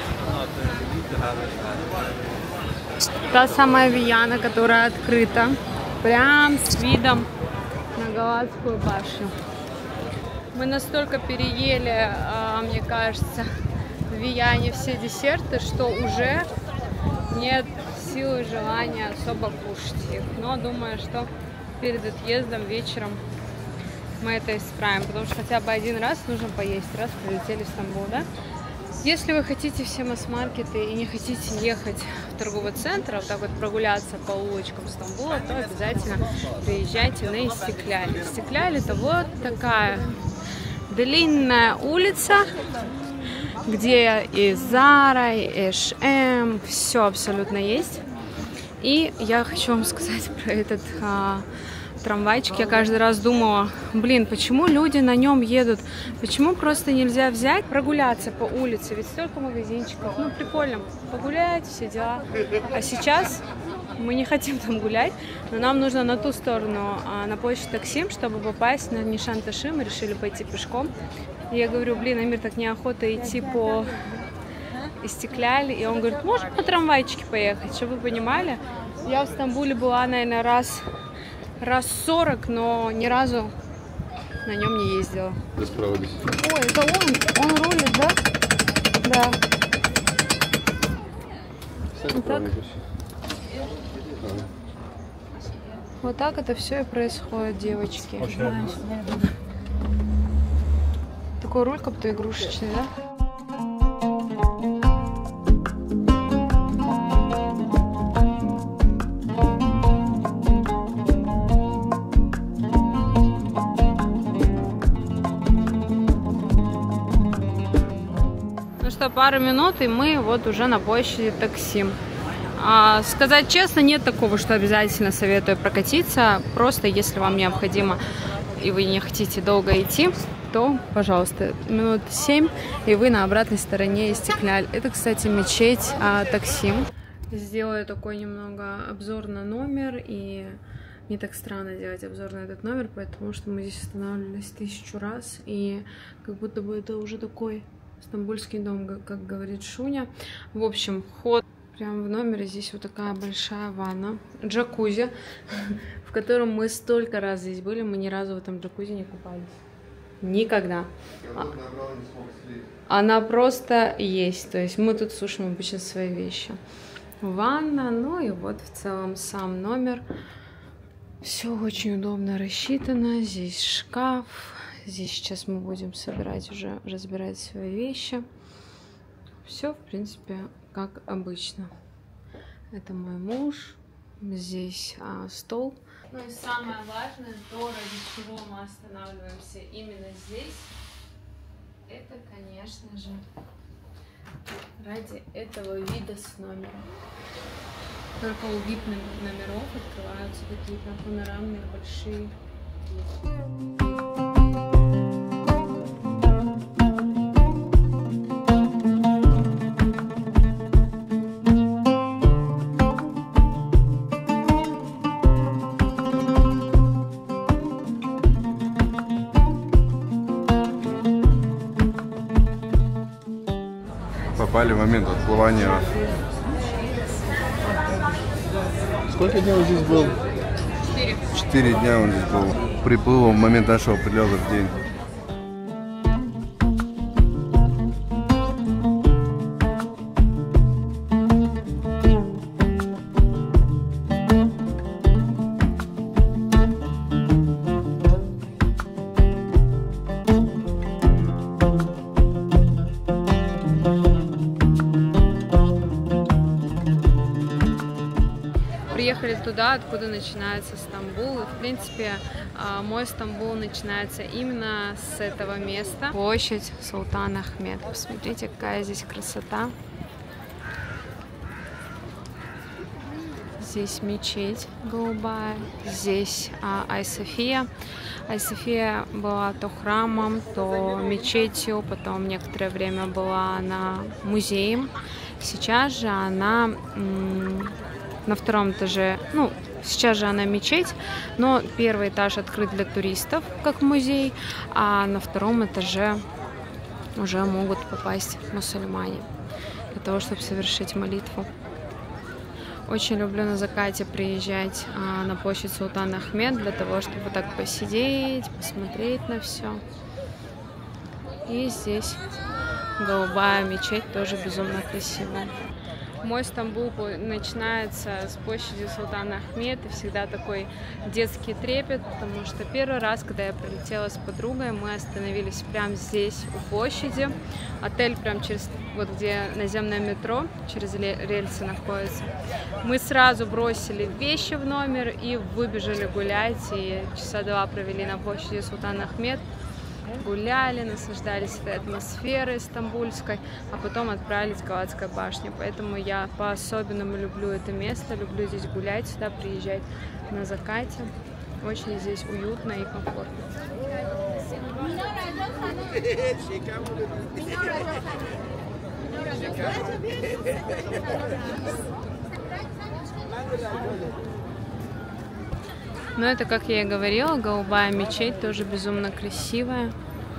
Та самая Вияна, которая открыта, прям с видом на Галатскую башню. Мы настолько переели, мне кажется, в Вияне все десерты, что уже нет силы и желания особо кушать их. Но думаю, что перед отъездом вечером мы это исправим, потому что хотя бы один раз нужно поесть, раз прилетели в Стамбул, да? Если вы хотите все масс-маркеты и не хотите ехать в торговый центр, а вот так вот прогуляться по улочкам Стамбула, то обязательно приезжайте на Истикляль. Истикляль — это вот такая длинная улица, где и Зара, и H&M, все абсолютно есть. И я хочу вам сказать про этот трамвайчик. Я каждый раз думала, блин, почему люди на нем едут? Почему просто нельзя взять, прогуляться по улице? Ведь столько магазинчиков. Ну, прикольно, погулять, все дела. А сейчас мы не хотим там гулять, но нам нужно на ту сторону, на площадь Таксим, чтобы попасть на Нишан-Ташы. Мы решили пойти пешком. И я говорю, блин, Амир, так неохота идти по Истикляль. И он говорит, можно на трамвайчике поехать? Чтобы вы понимали, я в Стамбуле была, наверное, раз 40, но ни разу на нем не ездила. Расправились. Ой, это он рулит, да? Да. Вот так. Вот так это все и происходит, девочки. Такой руль как-то игрушечный, да? Ну что, пару минут, и мы вот уже на площади Таксим. Сказать честно, нет такого, что обязательно советую прокатиться. Просто если вам необходимо и вы не хотите долго идти, то, пожалуйста, минут 7, и вы на обратной стороне Истикляль. Это, кстати, мечеть Таксим. Сделаю такой немного обзор на номер, и мне так странно делать обзор на этот номер, потому что мы здесь останавливались 1000 раз, и как будто бы это уже такой стамбульский дом, как говорит Шуня. В общем, вход прямо в номере. Здесь вот такая большая ванна, джакузи, в котором мы столько раз здесь были, мы ни разу в этом джакузи не купались. Никогда. Она просто есть. То есть мы тут сушим обычно свои вещи. Ванна, ну и вот в целом сам номер. Все очень удобно рассчитано. Здесь шкаф. Здесь сейчас мы будем собирать уже, разбирать свои вещи. Все, в принципе, как обычно. Это мой муж. Здесь стол. Ну и самое важное, то, ради чего мы останавливаемся именно здесь, это, конечно же, ради этого вида с номером. Только у VIP-номеров открываются такие прям панорамные большие. Попали в момент отплывания. Сколько дней он здесь был? 4 дня он здесь был. Приплыл в момент нашего прилета в день. Приехали туда, откуда начинается Стамбул. И, в принципе, мой Стамбул начинается именно с этого места. Площадь Султан Ахмед. Посмотрите, какая здесь красота. Здесь мечеть голубая, здесь Айя-София. Айя-София была то храмом, то мечетью, потом некоторое время была она музеем. Сейчас же она на втором этаже, ну, сейчас же она мечеть, но первый этаж открыт для туристов, как музей, а на втором этаже уже могут попасть мусульмане для того, чтобы совершить молитву. Очень люблю на закате приезжать на площадь Султан Ахмед для того, чтобы вот так посидеть, посмотреть на все. И здесь голубая мечеть, тоже безумно красивая. Мой Стамбул начинается с площади Султан Ахмед, и всегда такой детский трепет, потому что первый раз, когда я прилетела с подругой, мы остановились прямо здесь, у площади. Отель прямо через, вот где наземное метро, через рельсы находится. Мы сразу бросили вещи в номер и выбежали гулять, и часа 2 провели на площади Султан Ахмед. Гуляли, наслаждались этой атмосферой стамбульской, а потом отправились в Галатскую башню. Поэтому я по-особенному люблю это место, люблю здесь гулять, сюда приезжать на закате. Очень здесь уютно и комфортно. Но это, как я и говорила, голубая мечеть, тоже безумно красивая.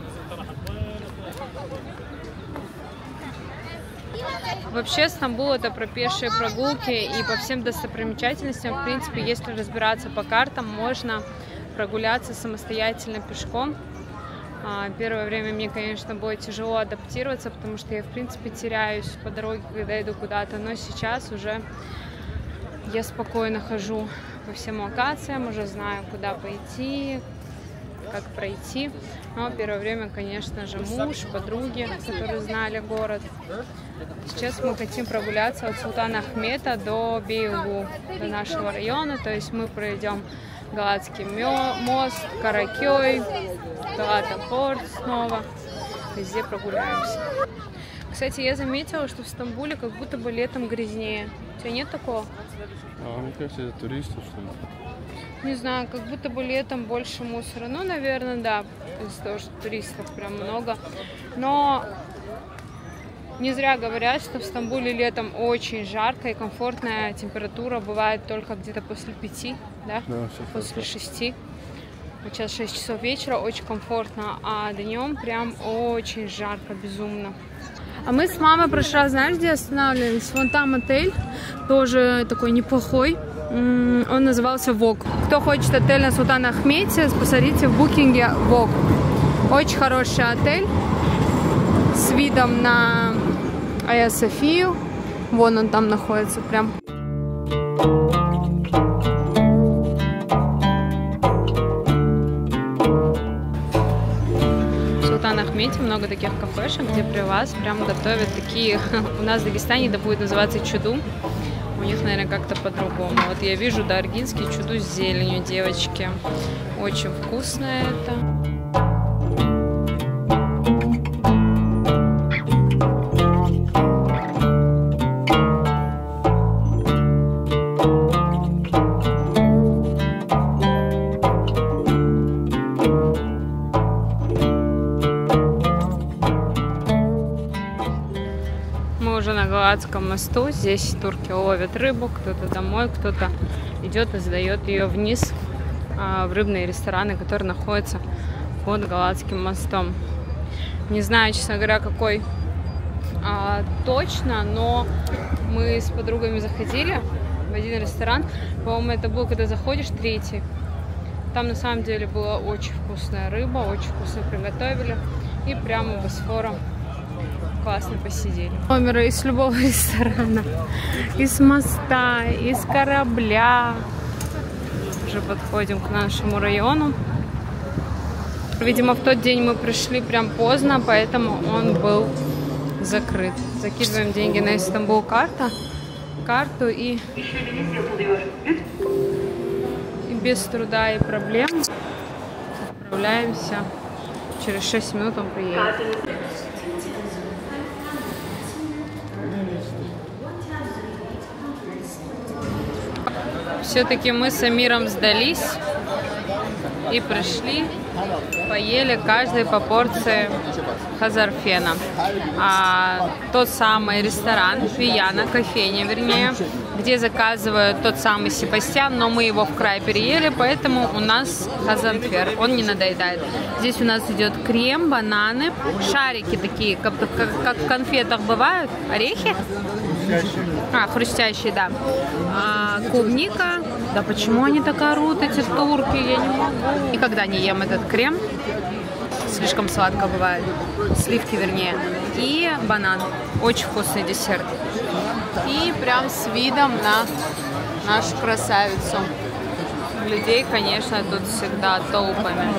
Вообще Стамбул — это про пешие прогулки, и по всем достопримечательностям, в принципе, если разбираться по картам, можно прогуляться самостоятельно пешком Первое время мне, конечно, было тяжело адаптироваться, потому что я, в принципе, теряюсь по дороге, когда иду куда-то. Но сейчас уже я спокойно хожу по всем локациям, уже знаю, куда пойти, как пройти. Но первое время, конечно же, муж, подруги, которые знали город. Сейчас мы хотим прогуляться от Султана Ахмета до Бейлу, до нашего района. То есть мы пройдем Галатский мост, Каракёй, Галата-порт снова. Везде прогуляемся. Кстати, я заметила, что в Стамбуле как будто бы летом грязнее. У тебя нет такого? Мне кажется, это туристы, что ли? Не знаю, как будто бы летом больше мусора. Ну, наверное, да, из-за того, что туристов прям много. Но не зря говорят, что в Стамбуле летом очень жарко и комфортная температура бывает только где-то после 5, да? Да, после 6. Вот сейчас 6 часов вечера, очень комфортно, а днем прям очень жарко, безумно. А мы с мамой в прошлый раз, знаешь, где останавливались? Вон там отель, тоже такой неплохой. Он назывался Вог. Кто хочет отель на Султана Ахмете, посмотрите в букинге Вог. Очень хороший отель с видом на Айя Софию. Вон он там находится прям. В Султана Ахмете много таких кафешек, где при вас прям готовят такие, у нас в Дагестане это будет называться чуду. У них, наверное, как-то по-другому. Вот я вижу даргинский чуду с зеленью, девочки. Очень вкусное это. На Галатском мосту. Здесь турки ловят рыбу, кто-то домой, кто-то идет и сдает ее вниз в рыбные рестораны, которые находятся под Галатским мостом. Не знаю, честно говоря, какой точно, но мы с подругами заходили в один ресторан. По-моему, это был, когда заходишь, 3-й. Там на самом деле была очень вкусная рыба, очень вкусно приготовили. И прямо у Босфора классно посидели. Номеры из любого ресторана, из моста, из корабля. Уже подходим к нашему району. Видимо, в тот день мы пришли прям поздно, поэтому он был закрыт. Закидываем деньги на Истанбул карту и без труда и проблем отправляемся. Через 6 минут он приедет. Все-таки мы с Амиром сдались и пришли, поели каждый по порции хазарфена. Тот самый ресторан, Вияна, кофейня вернее, где заказывают тот самый Себастьян, но мы его в край переели, поэтому у нас хазанфер, он не надоедает. Здесь у нас идет крем, бананы, шарики такие, как в конфетах бывают, орехи. Хрустящие, да. Клубника. Да почему они так орут, эти турки? Я не могу. Никогда не ем этот крем. Слишком сладко бывает. Сливки, вернее. И банан. Очень вкусный десерт. И прям с видом на нашу красавицу. Людей, конечно, тут всегда толпами.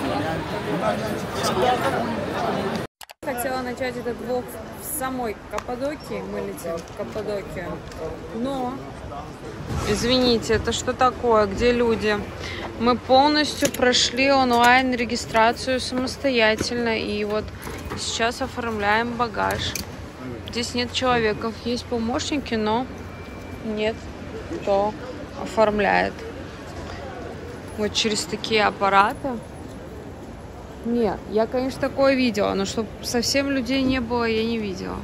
Хотела начать этот влог в самой Каппадокии. Мы летим в Каппадокию. Но, извините, это что такое? Где люди? Мы полностью прошли онлайн-регистрацию самостоятельно. И вот сейчас оформляем багаж. Здесь нет человеков. Есть помощники, но нет кто оформляет. Вот через такие аппараты. Нет, я, конечно, такое видела, но чтобы совсем людей не было, я не видела.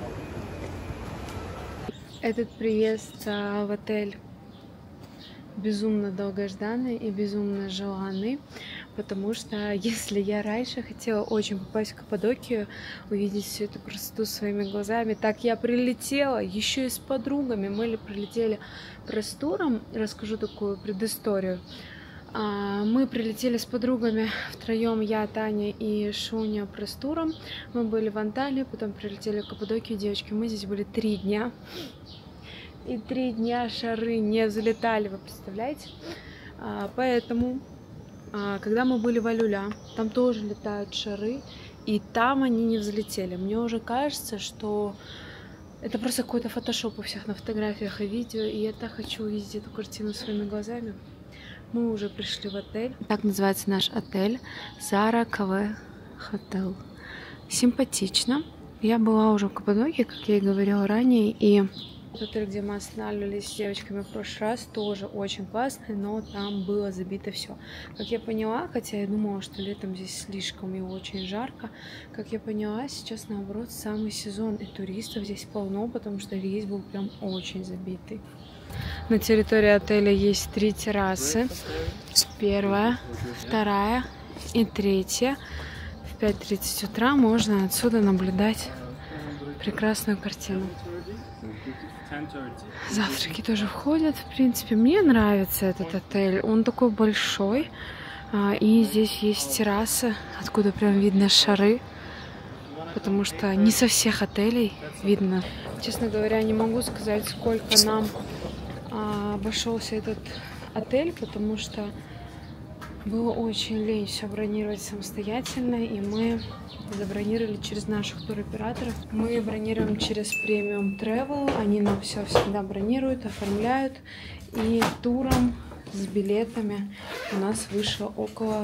Этот приезд в отель безумно долгожданный и безумно желанный, потому что если я раньше хотела очень попасть в Каппадокию, увидеть всю эту красоту своими глазами, так я прилетела еще и с подругами. Мы прилетели пресс-туром, расскажу такую предысторию. Мы прилетели с подругами втроем, я, Таня и Шуня, пресс-туром. Мы были в Анталии, потом прилетели в Каппадокию. Девочки, мы здесь были 3 дня. И 3 дня шары не взлетали, вы представляете? Поэтому, когда мы были в Алюля, там тоже летают шары, и там они не взлетели. Мне уже кажется, что это просто какой-то фотошоп у всех на фотографиях и видео, и я так хочу увидеть эту картину своими глазами. Мы уже пришли в отель. Так называется наш отель. Zara Cave Hotel. Симпатично. Я была уже в Каппадокии, как я и говорила ранее, и отель, где мы останавливались с девочками в прошлый раз, тоже очень классный, но там было забито все. Как я поняла, хотя я думала, что летом здесь слишком и очень жарко, как я поняла, сейчас наоборот самый сезон, и туристов здесь полно, потому что рейс был прям очень забитый. На территории отеля есть 3 террасы. 1, 2 и 3. В 5:30 утра можно отсюда наблюдать прекрасную картину. Завтраки тоже входят. В принципе, мне нравится этот отель. Он такой большой. И здесь есть террасы, откуда прям видно шары. Потому что не со всех отелей видно. Честно говоря, не могу сказать, сколько нам обошелся этот отель, потому что было очень лень все бронировать самостоятельно, и мы забронировали через наших туроператоров. Мы бронируем через Premium Travel, они нам все всегда бронируют, оформляют, и туром с билетами у нас вышло около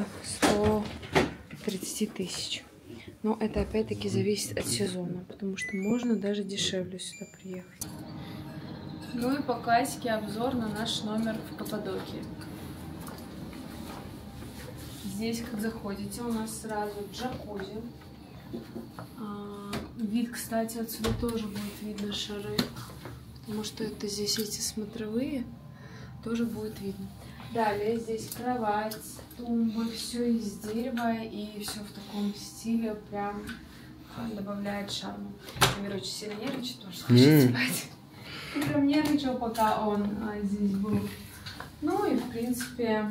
130 тысяч. Но это опять-таки зависит от сезона, потому что можно даже дешевле сюда приехать. Ну и по классике обзор на наш номер в Каппадокии. Здесь, как заходите, у нас сразу джакузи. Вид, кстати, отсюда тоже будет видно шары, потому что это здесь эти смотровые, тоже будет видно. Далее здесь кровать, тумбы, все из дерева, и все в таком стиле прям добавляет шарма. Амир очень сильно нервничает, тоже хочет спать. И прям нервничал, пока он здесь был. Ну и в принципе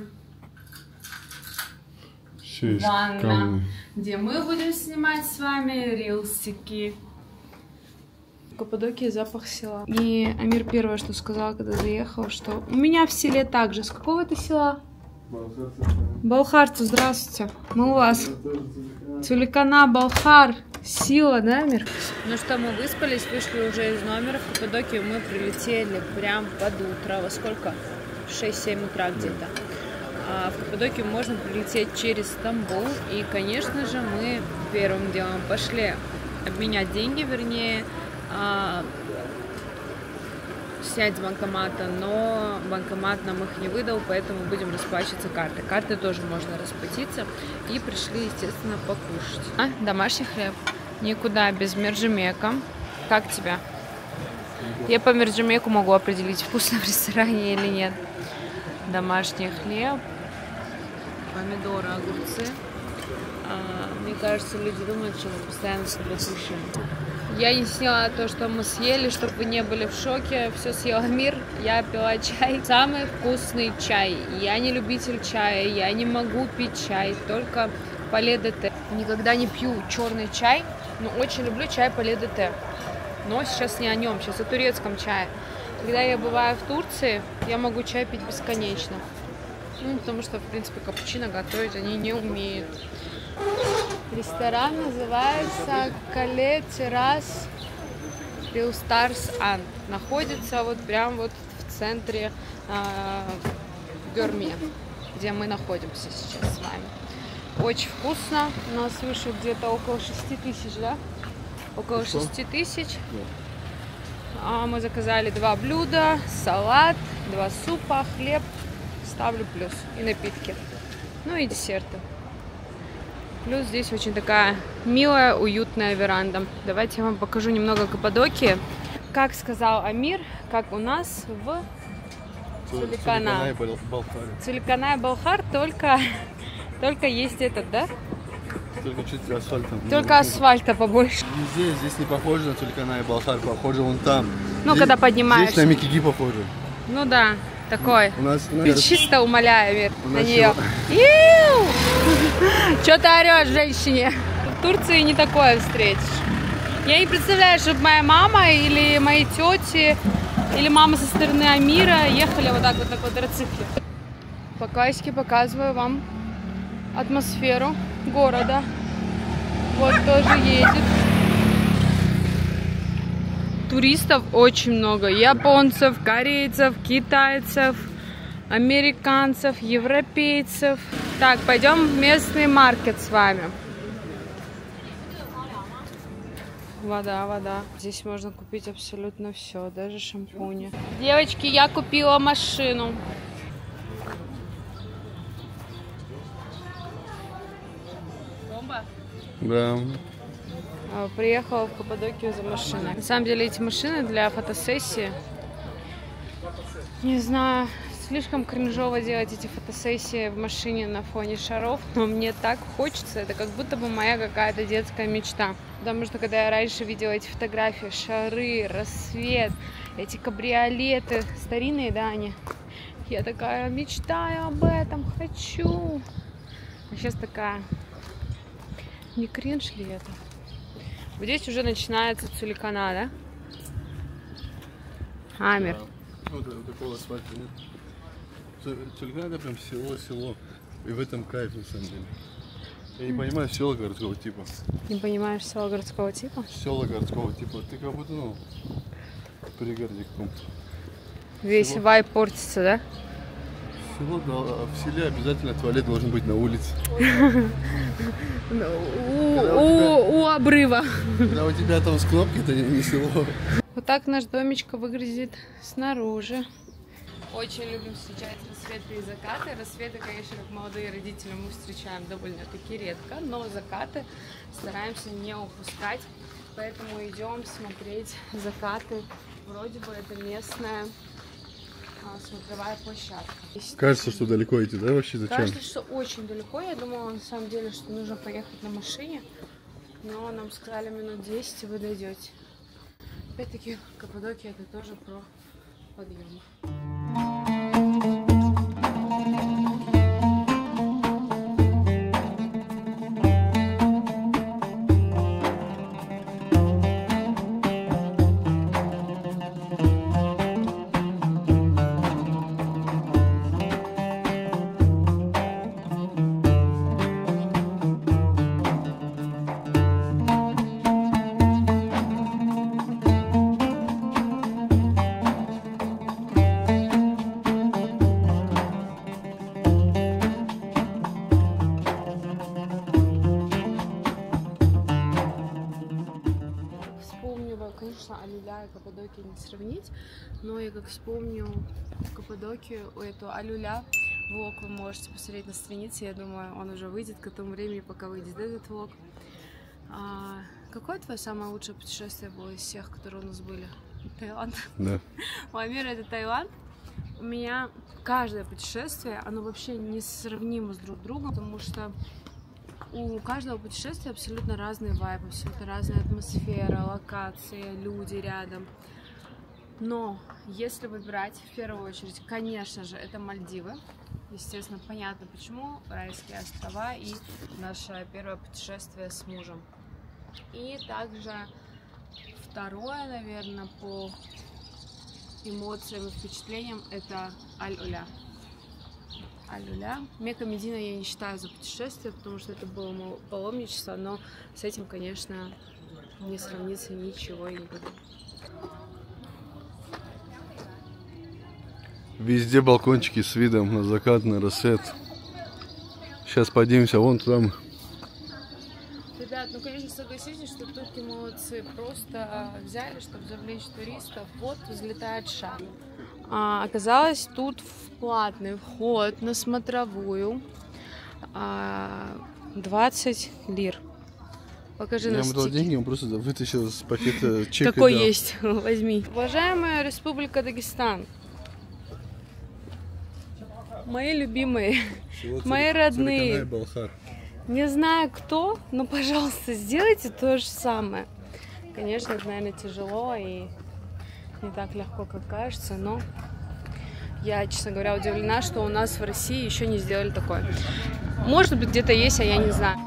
ванна, где мы будем снимать с вами рилсики. В Каппадокии запах села. И Амир первое, что сказал, когда заехал, что у меня в селе также. С какого это села? Балхарцы, здравствуйте. Мы у вас. Цуликана, Балхар, Сила, да, Амир? Ну что, мы выспались, вышли уже из номера. В Каппадокию мы прилетели прям под утро. Во сколько? В 6-7 утра где-то. В Каппадокию можно прилететь через Стамбул. И, конечно же, мы первым делом пошли обменять деньги, вернее, снять с банкомата, но банкомат нам их не выдал, поэтому будем расплачиваться картой. Картой тоже можно расплатиться. И пришли, естественно, покушать. Домашний хлеб. Никуда без мерджимека. Как тебя? Я по мерджимеку могу определить, вкусно в ресторане или нет. Домашний хлеб, помидоры, огурцы. Мне кажется, люди думают, что мы постоянно что-то кушаем. Я не сняла то, что мы съели, чтобы вы не были в шоке. Все съел Амир, я пила чай. Самый вкусный чай. Я не любитель чая, я не могу пить чай, только Palais d'été. Никогда не пью черный чай, но очень люблю чай Palais d'été. Но сейчас не о нем, сейчас о турецком чае. Когда я бываю в Турции, я могу чай пить бесконечно. Ну, потому что, в принципе, капучино готовить они не умеют. Ресторан называется Calais Terrace Stars Ant. Находится вот прям вот в центре Герме, где мы находимся сейчас с вами. Очень вкусно. У нас вышло где-то около 6 тысяч, да? Около 6 тысяч. Мы заказали 2 блюда, салат, 2 супа, хлеб. Ставлю плюс. И напитки. Ну и десерты. Плюс здесь очень такая милая, уютная веранда. Давайте я вам покажу немного Каппадокии. Как сказал Амир, как у нас в Цуликана и Балхар, только есть этот, да? Только чуть асфальта. Только асфальта побольше. Здесь не похоже на Цуликана и Балхар, похоже вон там. Ну, здесь, когда поднимаешься. Здесь на Микиги похоже. Ну да. такой. У нас чисто умоляю, Мир, на нее. Что ты орешь, женщине? В Турции не такое встретишь. Я не представляю, чтобы моя мама или мои тети, или мама со стороны Амира ехали вот так вот на квадроцикле. Пока показываю вам атмосферу города. Вот тоже едет. Туристов очень много. Японцев, корейцев, китайцев, американцев, европейцев. Так, пойдем в местный маркет с вами. Вода. Здесь можно купить абсолютно все, даже шампуни. Девочки, я купила машину. Бомба? Да. Приехала в Каппадокию за машиной. На самом деле эти машины для фотосессии. Не знаю, слишком кринжово делать эти фотосессии в машине на фоне шаров, но мне так хочется. Это как будто бы моя какая-то детская мечта. Потому что когда я раньше видела эти фотографии, шары, рассвет, эти кабриолеты, старинные, да, они, я такая мечтаю об этом, хочу. А сейчас такая, не кринж ли это? Вот здесь уже начинается Цуликана, да? Амир. Вот такого асфальта нет. Цуликана это прям село. И в этом кайф, на самом деле. Я не понимаю села городского типа. Не понимаешь села городского типа? Села городского типа. Ты как будто, ну, в пригороде каком-то. Весь вайб портится, да? Село, да, в селе обязательно туалет должен быть на улице. У обрыва. Когда у тебя там с кнопки, это не село. Вот так наш домичка выглядит снаружи. Очень любим встречать рассветы и закаты. Рассветы, конечно, как молодые родители, мы встречаем довольно-таки редко, но закаты стараемся не упускать. Поэтому идем смотреть закаты. Вроде бы это местная смотровая площадка. Кажется, что далеко идти, да, вообще зачем? Кажется, что очень далеко. Я думала, на самом деле, что нужно поехать на машине. Но нам сказали минут 10, и вы дойдете. Опять-таки, Каппадокия это тоже про подъем. Конечно, Алюля и Каппадокию не сравнить, но я как вспомню Каппадокию, эту Алюля, влог вы можете посмотреть на странице, я думаю, он уже выйдет к этому времени, пока выйдет этот влог. Какое твое самое лучшее путешествие было из всех, которые у нас были? Таиланд? Да. У Амира это Таиланд. У меня каждое путешествие, оно вообще несравнимо с друг другом, потому что у каждого путешествия абсолютно разный вайб, абсолютно разная атмосфера, локация, люди рядом. Но если выбирать, в первую очередь, конечно же, это Мальдивы. Естественно, понятно почему. Райские острова и наше первое путешествие с мужем. И также второе, наверное, по эмоциям и впечатлениям, это Аль-Уля. Аль-Уля. Мекка Медина я не считаю за путешествие, потому что это было паломничество, но с этим, конечно, не сравнится ничего и никогда. Везде балкончики с видом на закат, на рассвет. Сейчас поднимемся вон туда. Ребят, ну, конечно, согласитесь, что турки молодцы. Просто взяли, чтобы завлечь туристов. Вот взлетает шар. Оказалось, тут платный вход на смотровую 20 лир. Покажи Я на ему дал деньги, он просто вытащил из пакета чек. Какой есть, возьми. Уважаемая Республика Дагестан, мои любимые, мои родные, не знаю кто, но, пожалуйста, сделайте то же самое. Конечно, это, наверное, тяжело и не так легко, как кажется, но Я, честно говоря, удивлена, что у нас в России еще не сделали такое. Может быть, где-то есть, а я не знаю.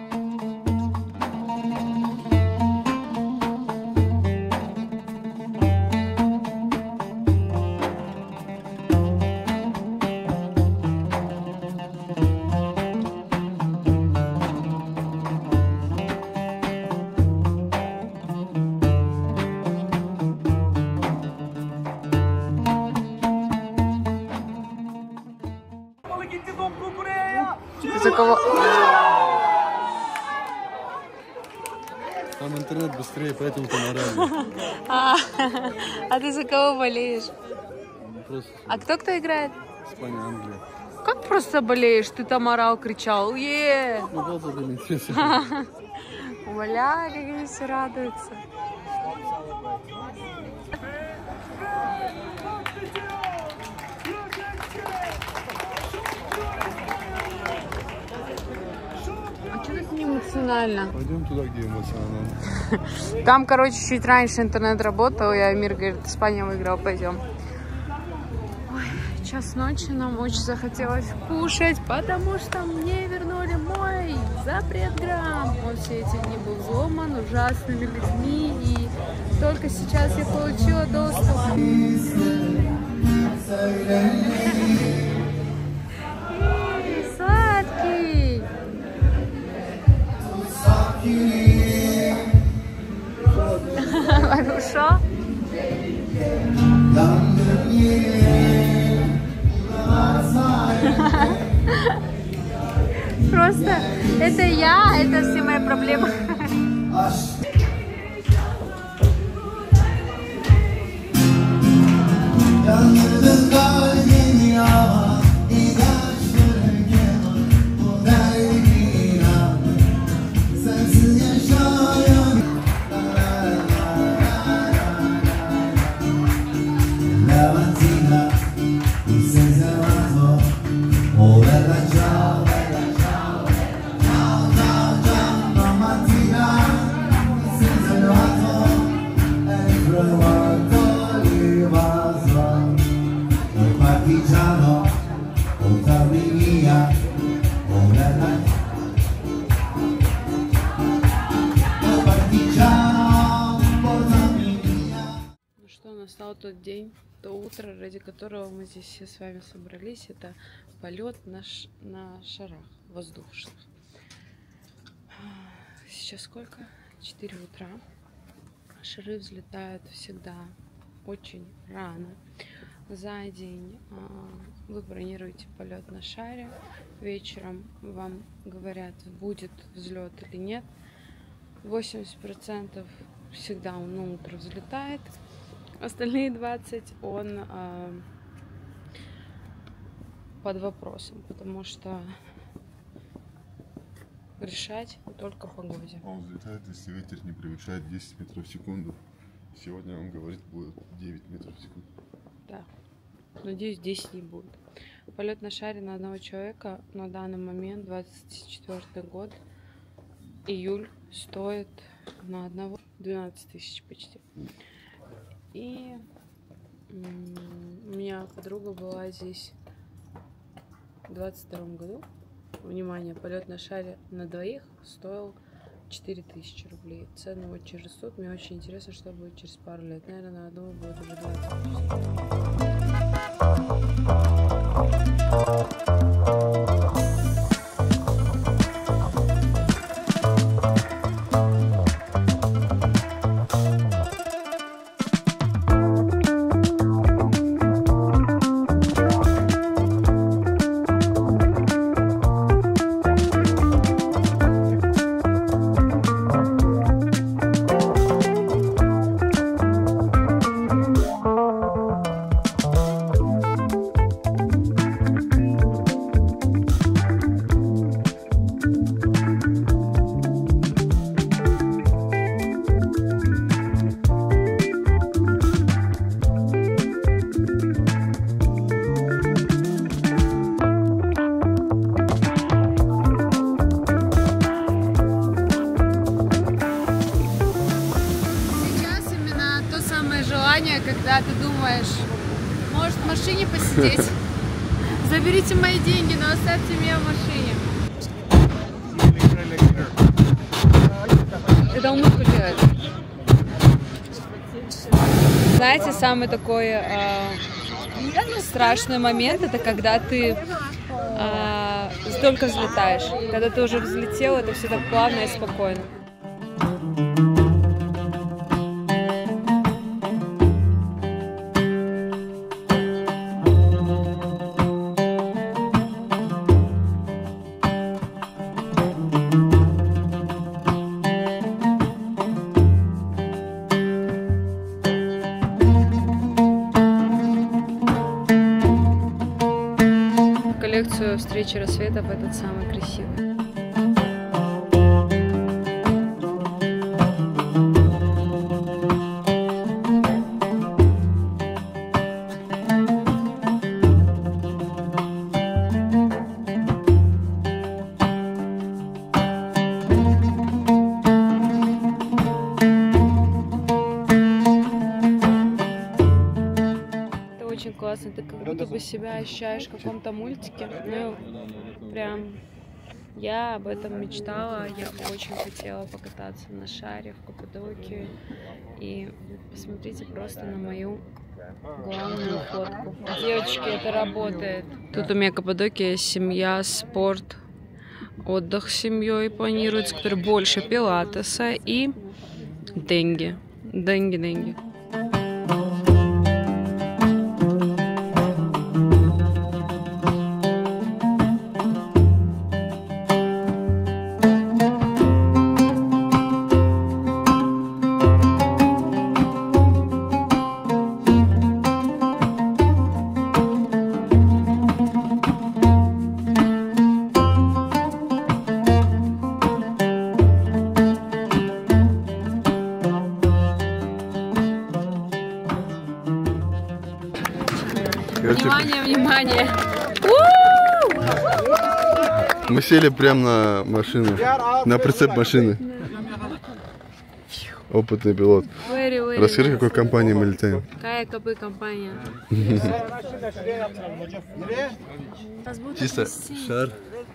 За кого? Там интернет быстрее, поэтому ты морально. А ты за кого болеешь? Просто А кто играет? Испания, Англия. Как просто болеешь? Ты там орал, кричал. Ну, да, было интересно. Бля, как они все радуются. А что так не эмоционально? Пойдем туда, где эмоционально. Там, короче, чуть раньше интернет работал, и Амир говорит, Испания выиграла, пойдем. Ой, час ночи, нам очень захотелось кушать, потому что мне вернули мой запрет-грамм. Он все эти дни был взломан ужасными людьми, и только сейчас я получила доступ. Сладкий! Хорошо? Просто это я, это все мои проблемы. Настал тот день, то утро, ради которого мы здесь все с вами собрались. Это полет на шарах воздушных. Сейчас сколько? 4 утра. Шары взлетают всегда очень рано. За день вы бронируете полет на шаре. Вечером вам говорят, будет взлет или нет. 80% всегда он на утро взлетает. Остальные 20 он под вопросом, потому что решать только погоде. Он взлетает, если ветер не превышает 10 метров в секунду. Сегодня он говорит, будет 9 метров в секунду. Да, надеюсь, 10 не будет. Полет на шаре на одного человека на данный момент, 24 год, июль, стоит на одного 12 тысяч почти. И у меня подруга была здесь в 22 году. Внимание, полет на шаре на двоих стоил 4000 рублей. Цены очень растут. Мне очень интересно, что будет через пару лет. Наверное, на одного будет уже 20 тысяч. машине посидеть. Заберите мои деньги, но оставьте меня в машине. Это он мышку делает. Знаете, самый такой страшный момент, это когда ты только взлетаешь. Когда ты уже взлетел, это все так плавно и спокойно. Коллекцию встречи рассветов этот самый красивый. Очень классно, ты как будто бы себя ощущаешь в каком-то мультике. Ну, прям, я об этом мечтала, я очень хотела покататься на шаре в Каппадокии. И посмотрите просто на мою главную фотку. Девочки, это работает. Тут у меня Каппадокия, семья, спорт, отдых с семьей планируется, который больше пилатеса и деньги. Деньги. Внимание! Мы сели прямо на машину, на прицеп машины. Опытный пилот. Расскажи, какой компании мы летаем. Какая компания? Чисто шар.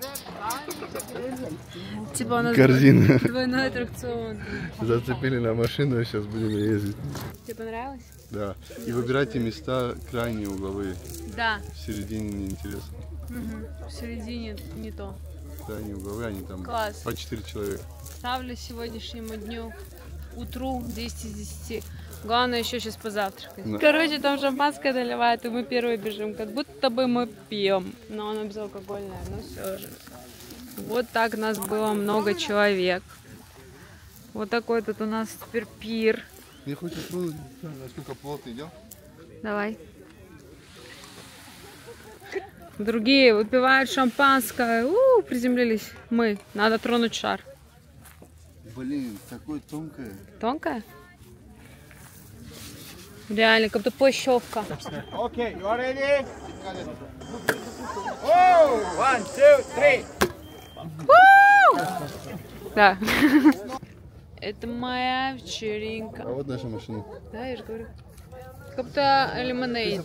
Типа у нас корзина. Двойной аттракцион. Зацепили на машину, и сейчас будем ездить. Тебе понравилось? Да. И выбирайте места крайние угловые. Да. В середине неинтересно. В середине не то. Крайние угловые, они там Класс. по 4 человека. Ставлю сегодняшнему дню утру 10 из 10. Главное еще сейчас позавтракать. Да. Короче, там шампанское доливают, и мы первые бежим, как будто бы мы пьем. Но оно безалкогольное, но все же. Вот так нас было много человек. Вот такой тут у нас теперь пир. Не хочешь тронуть, насколько плотно идем? Давай. Другие выпивают шампанское. Приземлились. Мы. Надо тронуть шар. Блин, такое тонкое. Тонкое? Реально, как будто площевка. Okay, you are ready? Oh, 1, 2, 3. Да. Это моя вечеринка. А вот наша машина. Да, я же говорю. Как будто лимонад.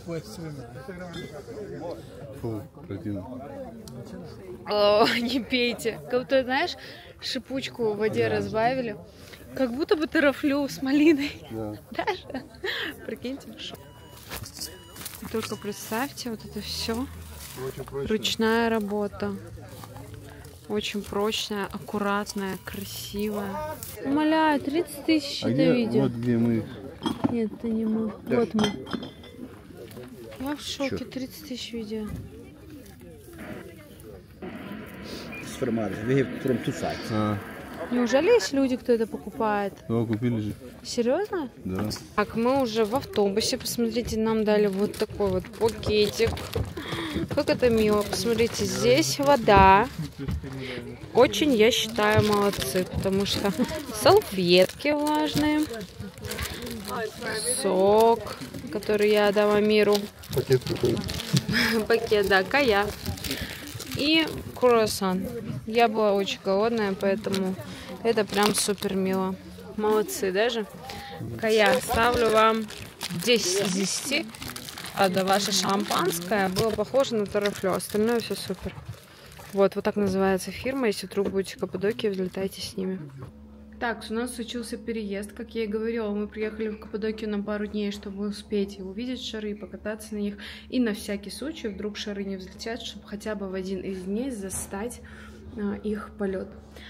Фу, противно. О, не пейте. Как будто, знаешь, шипучку в воде разбавили. Как будто бы тарафлю с малиной. Да. Даже. Прикиньте. Только представьте, вот это все. Ручная работа. Очень прочная, аккуратная, красивая. Умоляю, 30 тысяч это видео. Вот где мы. Нет, это не мы. Вот мы. Я в шоке. 30 тысяч видео. Неужели есть люди, кто это покупает? Ну, купили же. Серьезно? Да. Так, мы уже в автобусе. Посмотрите, нам дали вот такой вот пакетик. Как это мило. Посмотрите, здесь вода. Очень, я считаю, молодцы, потому что салфетки влажные. Сок, который я дам Амиру. Пакет какой? Пакет, да, кая. И круассан. Я была очень голодная, поэтому это прям супер мило. Молодцы даже. Кая, ставлю вам 10 из 10. да, ваше шампанское было похоже на тарафлё, остальное все супер. Вот так называется фирма, если вдруг будете в Каппадокии, взлетайте с ними. Так, у нас случился переезд, как я и говорила, мы приехали в Каппадокию на пару дней, чтобы успеть увидеть шары, покататься на них, и на всякий случай, вдруг шары не взлетят, чтобы хотя бы в один из дней застать их полет.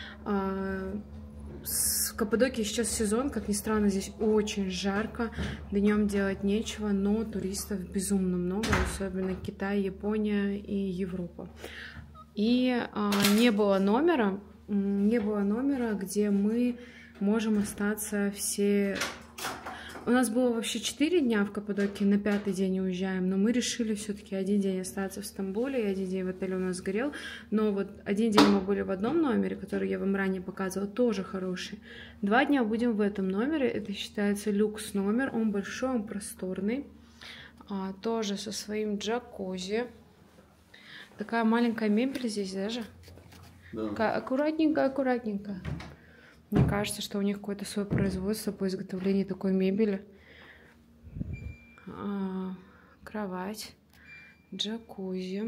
В Каппадокии сейчас сезон, как ни странно, здесь очень жарко, днем делать нечего, но туристов безумно много, особенно Китай, Япония и Европа. И не было номера, где мы можем остаться все... У нас было вообще 4 дня в Каппадокии, на 5-й день уезжаем, но мы решили все-таки один день остаться в Стамбуле, и один день в отеле у нас сгорел. Но вот один день мы были в одном номере, который я вам ранее показывала, тоже хороший. 2 дня будем в этом номере, это считается люкс номер, он большой, он просторный, тоже со своим джакузи. Такая маленькая мебель здесь даже. Да. Аккуратненько. Мне кажется, что у них какое-то свое производство по изготовлению такой мебели. Кровать, джакузи.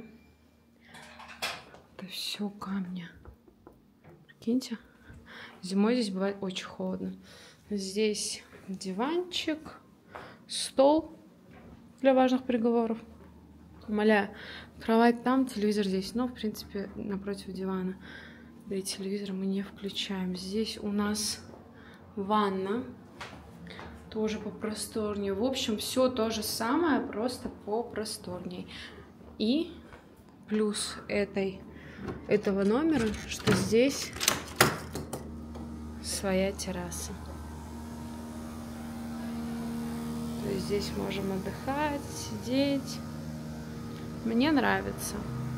Это все камни. Прикиньте. Зимой здесь бывает очень холодно. Здесь диванчик, стол для важных переговоров. Умоляю, кровать там, телевизор здесь. Но, в принципе, напротив дивана. Да и телевизор мы не включаем. Здесь у нас ванна. Тоже попросторнее. В общем, все то же самое, просто попросторней. И плюс этого номера, что здесь своя терраса. То есть здесь можем отдыхать, сидеть. Мне нравится.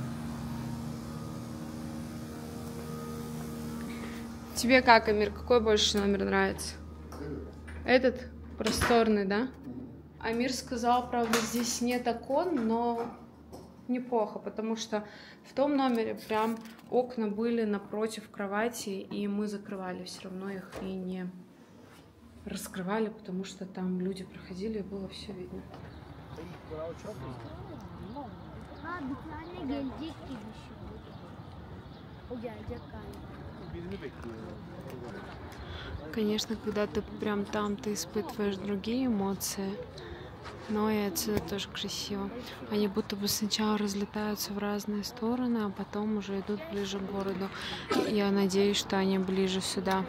Тебе как, Амир? Какой больше номер нравится? Этот? Просторный, да? Амир сказал, правда, здесь нет окон, но неплохо, потому что в том номере прям окна были напротив кровати, и мы закрывали все равно их и не раскрывали, потому что там люди проходили, и было все видно. Конечно, когда ты прям там, ты испытываешь другие эмоции, но и отсюда тоже красиво. Они будто бы сначала разлетаются в разные стороны, а потом уже идут ближе к городу. Я надеюсь, что они ближе сюда.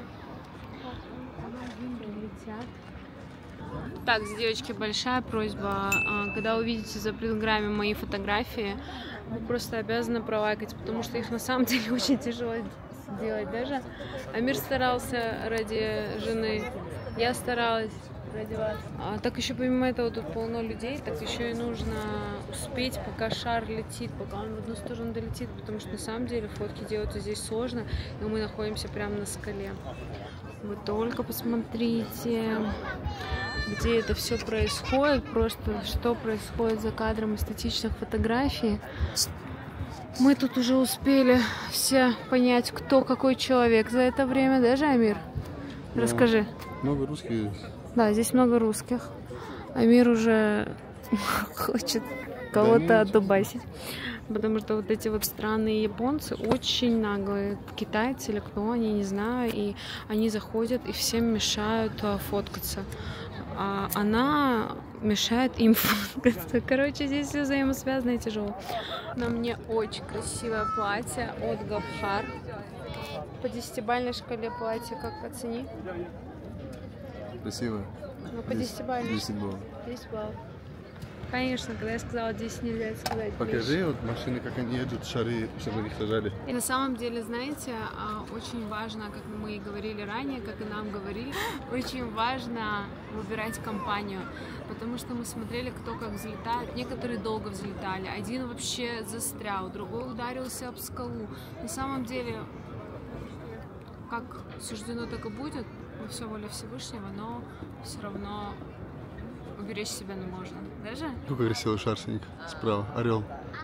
Так, девочки, большая просьба, когда увидите за предграмме мои фотографии, вы просто обязаны пролайкать, потому что их на самом деле очень тяжело делать даже. Амир старался ради жены, я старалась ради вас. Так еще помимо этого тут полно людей, так еще и нужно успеть, пока шар летит, пока он в одну сторону долетит, потому что на самом деле фотки делаются здесь сложно, и мы находимся прямо на скале. Вы только посмотрите, где это все происходит, просто что происходит за кадром эстетичных фотографий. Мы тут уже успели все понять, кто какой человек за это время, даже Амир? Да. Расскажи. Много русских. Да, здесь много русских. Амир уже хочет кого-то отдубасить. Потому что вот эти вот странные японцы очень наглые, китайцы или кто, они не знаю, и они заходят и всем мешают фоткаться. А она мешает им фоткаться. Короче, здесь все взаимосвязано и тяжело. На мне очень красивое платье от Гавхар. По 10-бальной шкале платье как оцени? Красиво. Ну, по 10-бальной. 10 баллов. 10 баллов. Конечно, когда я сказала 10, нельзя сказать. Покажи вот машины, как они едут, шары, чтобы их сажали. И на самом деле, знаете, очень важно, как мы и говорили ранее, как и нам говорили, очень важно выбирать компанию, потому что мы смотрели, кто как взлетает. Некоторые долго взлетали, один вообще застрял, другой ударился об скалу. На самом деле, как суждено, так и будет, все воля Всевышнего, но все равно уберечь себя не можно. Даже? Какой красивый шарсик справа, орел.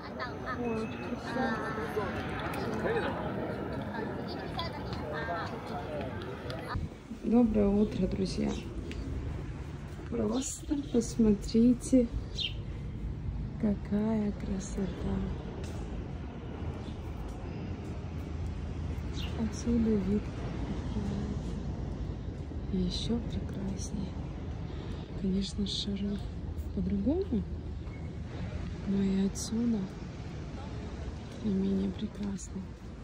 Доброе утро, друзья. Просто посмотрите Какая красота! Отсюда вид еще прекраснее. Конечно, Шаров по-другому, но и отсюда не менее прекрасно.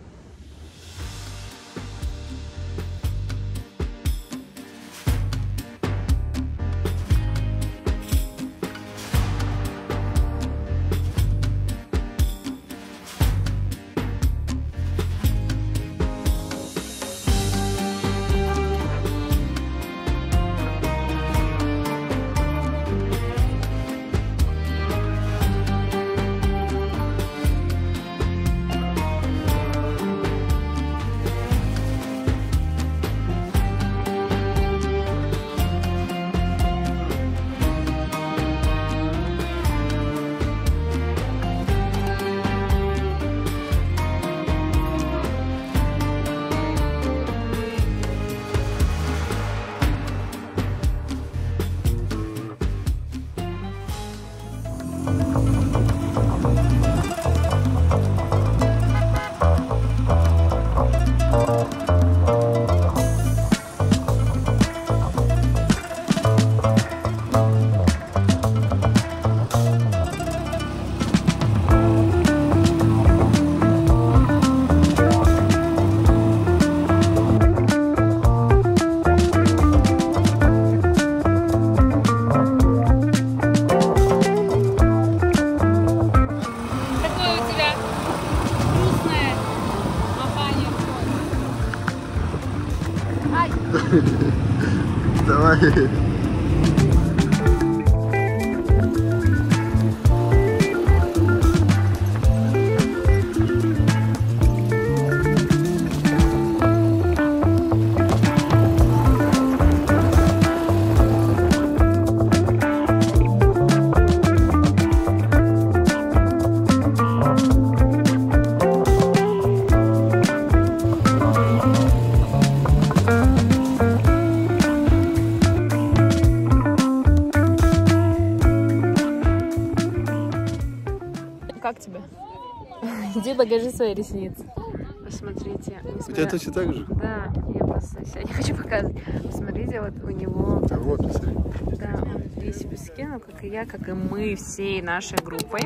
Давай. Как тебе? Иди покажи свои ресницы. Посмотрите. У тебя точно так же? Да, я просто себя не хочу показывать. Посмотрите, вот у него... Да, вот, посмотри. Да, он весь в песке, но как и я, как и мы всей нашей группой.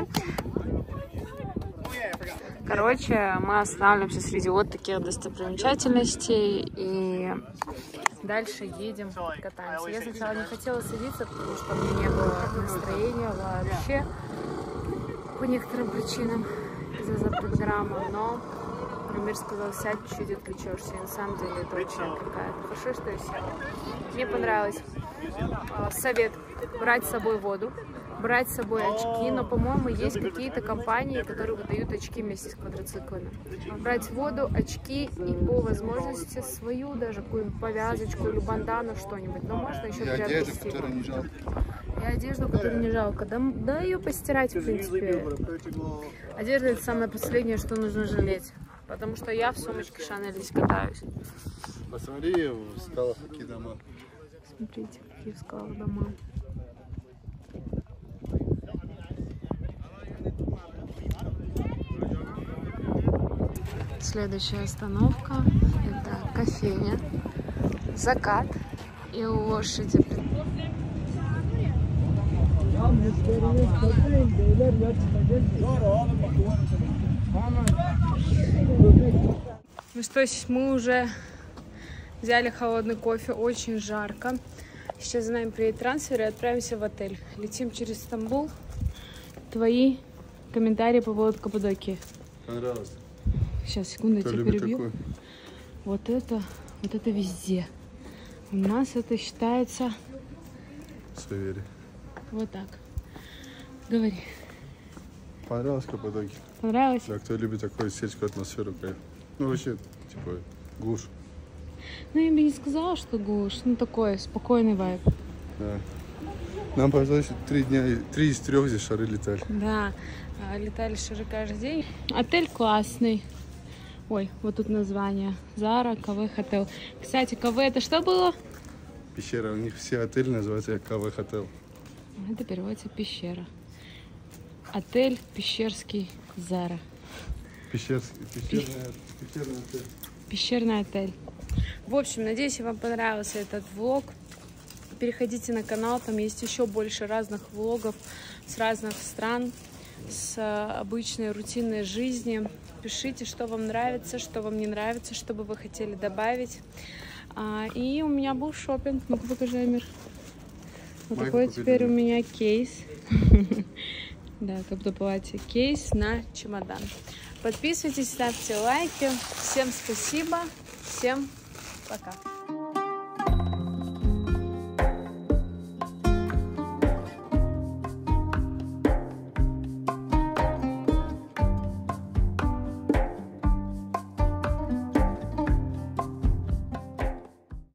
Короче, мы останавливаемся среди вот таких достопримечательностей и дальше едем, катаемся. Я сначала не хотела садиться, потому что у меня не было настроения вообще по некоторым причинам из-за программы, но Рамир сказал, сядь, чуть отвлечешься. И на самом деле это очень отвлекает. Хорошо, что я села. Мне понравилось. Совет: брать с собой воду, брать с собой очки, но, по-моему, есть какие-то компании, которые выдают очки вместе с квадроциклами. Брать воду, очки и по возможности свою даже какую-нибудь повязочку или бандану, что-нибудь. Но можно еще приобрести. И одежду, которую не жалко. Да ее постирать, в принципе. Одежда — это самое последнее, что нужно жалеть. Потому что я в сумочке Шанель здесь катаюсь. Посмотри, в скалах какие дома. Смотрите, какие в скалах дома. Следующая остановка — это кофейня, закат и лошади. Ну что, мы уже взяли холодный кофе, очень жарко. Сейчас за нами приедет трансфер и отправимся в отель. Летим через Стамбул. Твои комментарии по поводу Каппадокии. Понравилось. Сейчас, секунду, я тебя перебью. Вот это везде. У нас это считается... Севери. Вот так. Говори. Понравилось Каппадокия? Понравилось? Да, кто любит такую сельскую атмосферу, кайф. Ну, вообще, типа, глушь. Ну, я бы не сказала, что глушь. Ну, такой спокойный вайб. Да. Нам повезло, что 3 из 3 здесь шары летали. Да, летали шары каждый день. Отель классный. Ой, вот тут название. Зара КВ Хотел. Кстати, КВ это что было? Пещера. У них все отели называются КВ Хотел. Это переводится пещера. Отель Пещерский Зара. Пещерный отель. В общем, надеюсь, вам понравился этот влог. Переходите на канал, там есть еще больше разных влогов с разных стран, с обычной рутинной жизни. Пишите, что вам нравится, что вам не нравится, что бы вы хотели добавить. И у меня был шопинг. Ну-ка покажи, Амир. Вот такой теперь у меня кейс. Да, как будто платье. Кейс на чемодан. Подписывайтесь, ставьте лайки. Всем спасибо. Всем пока.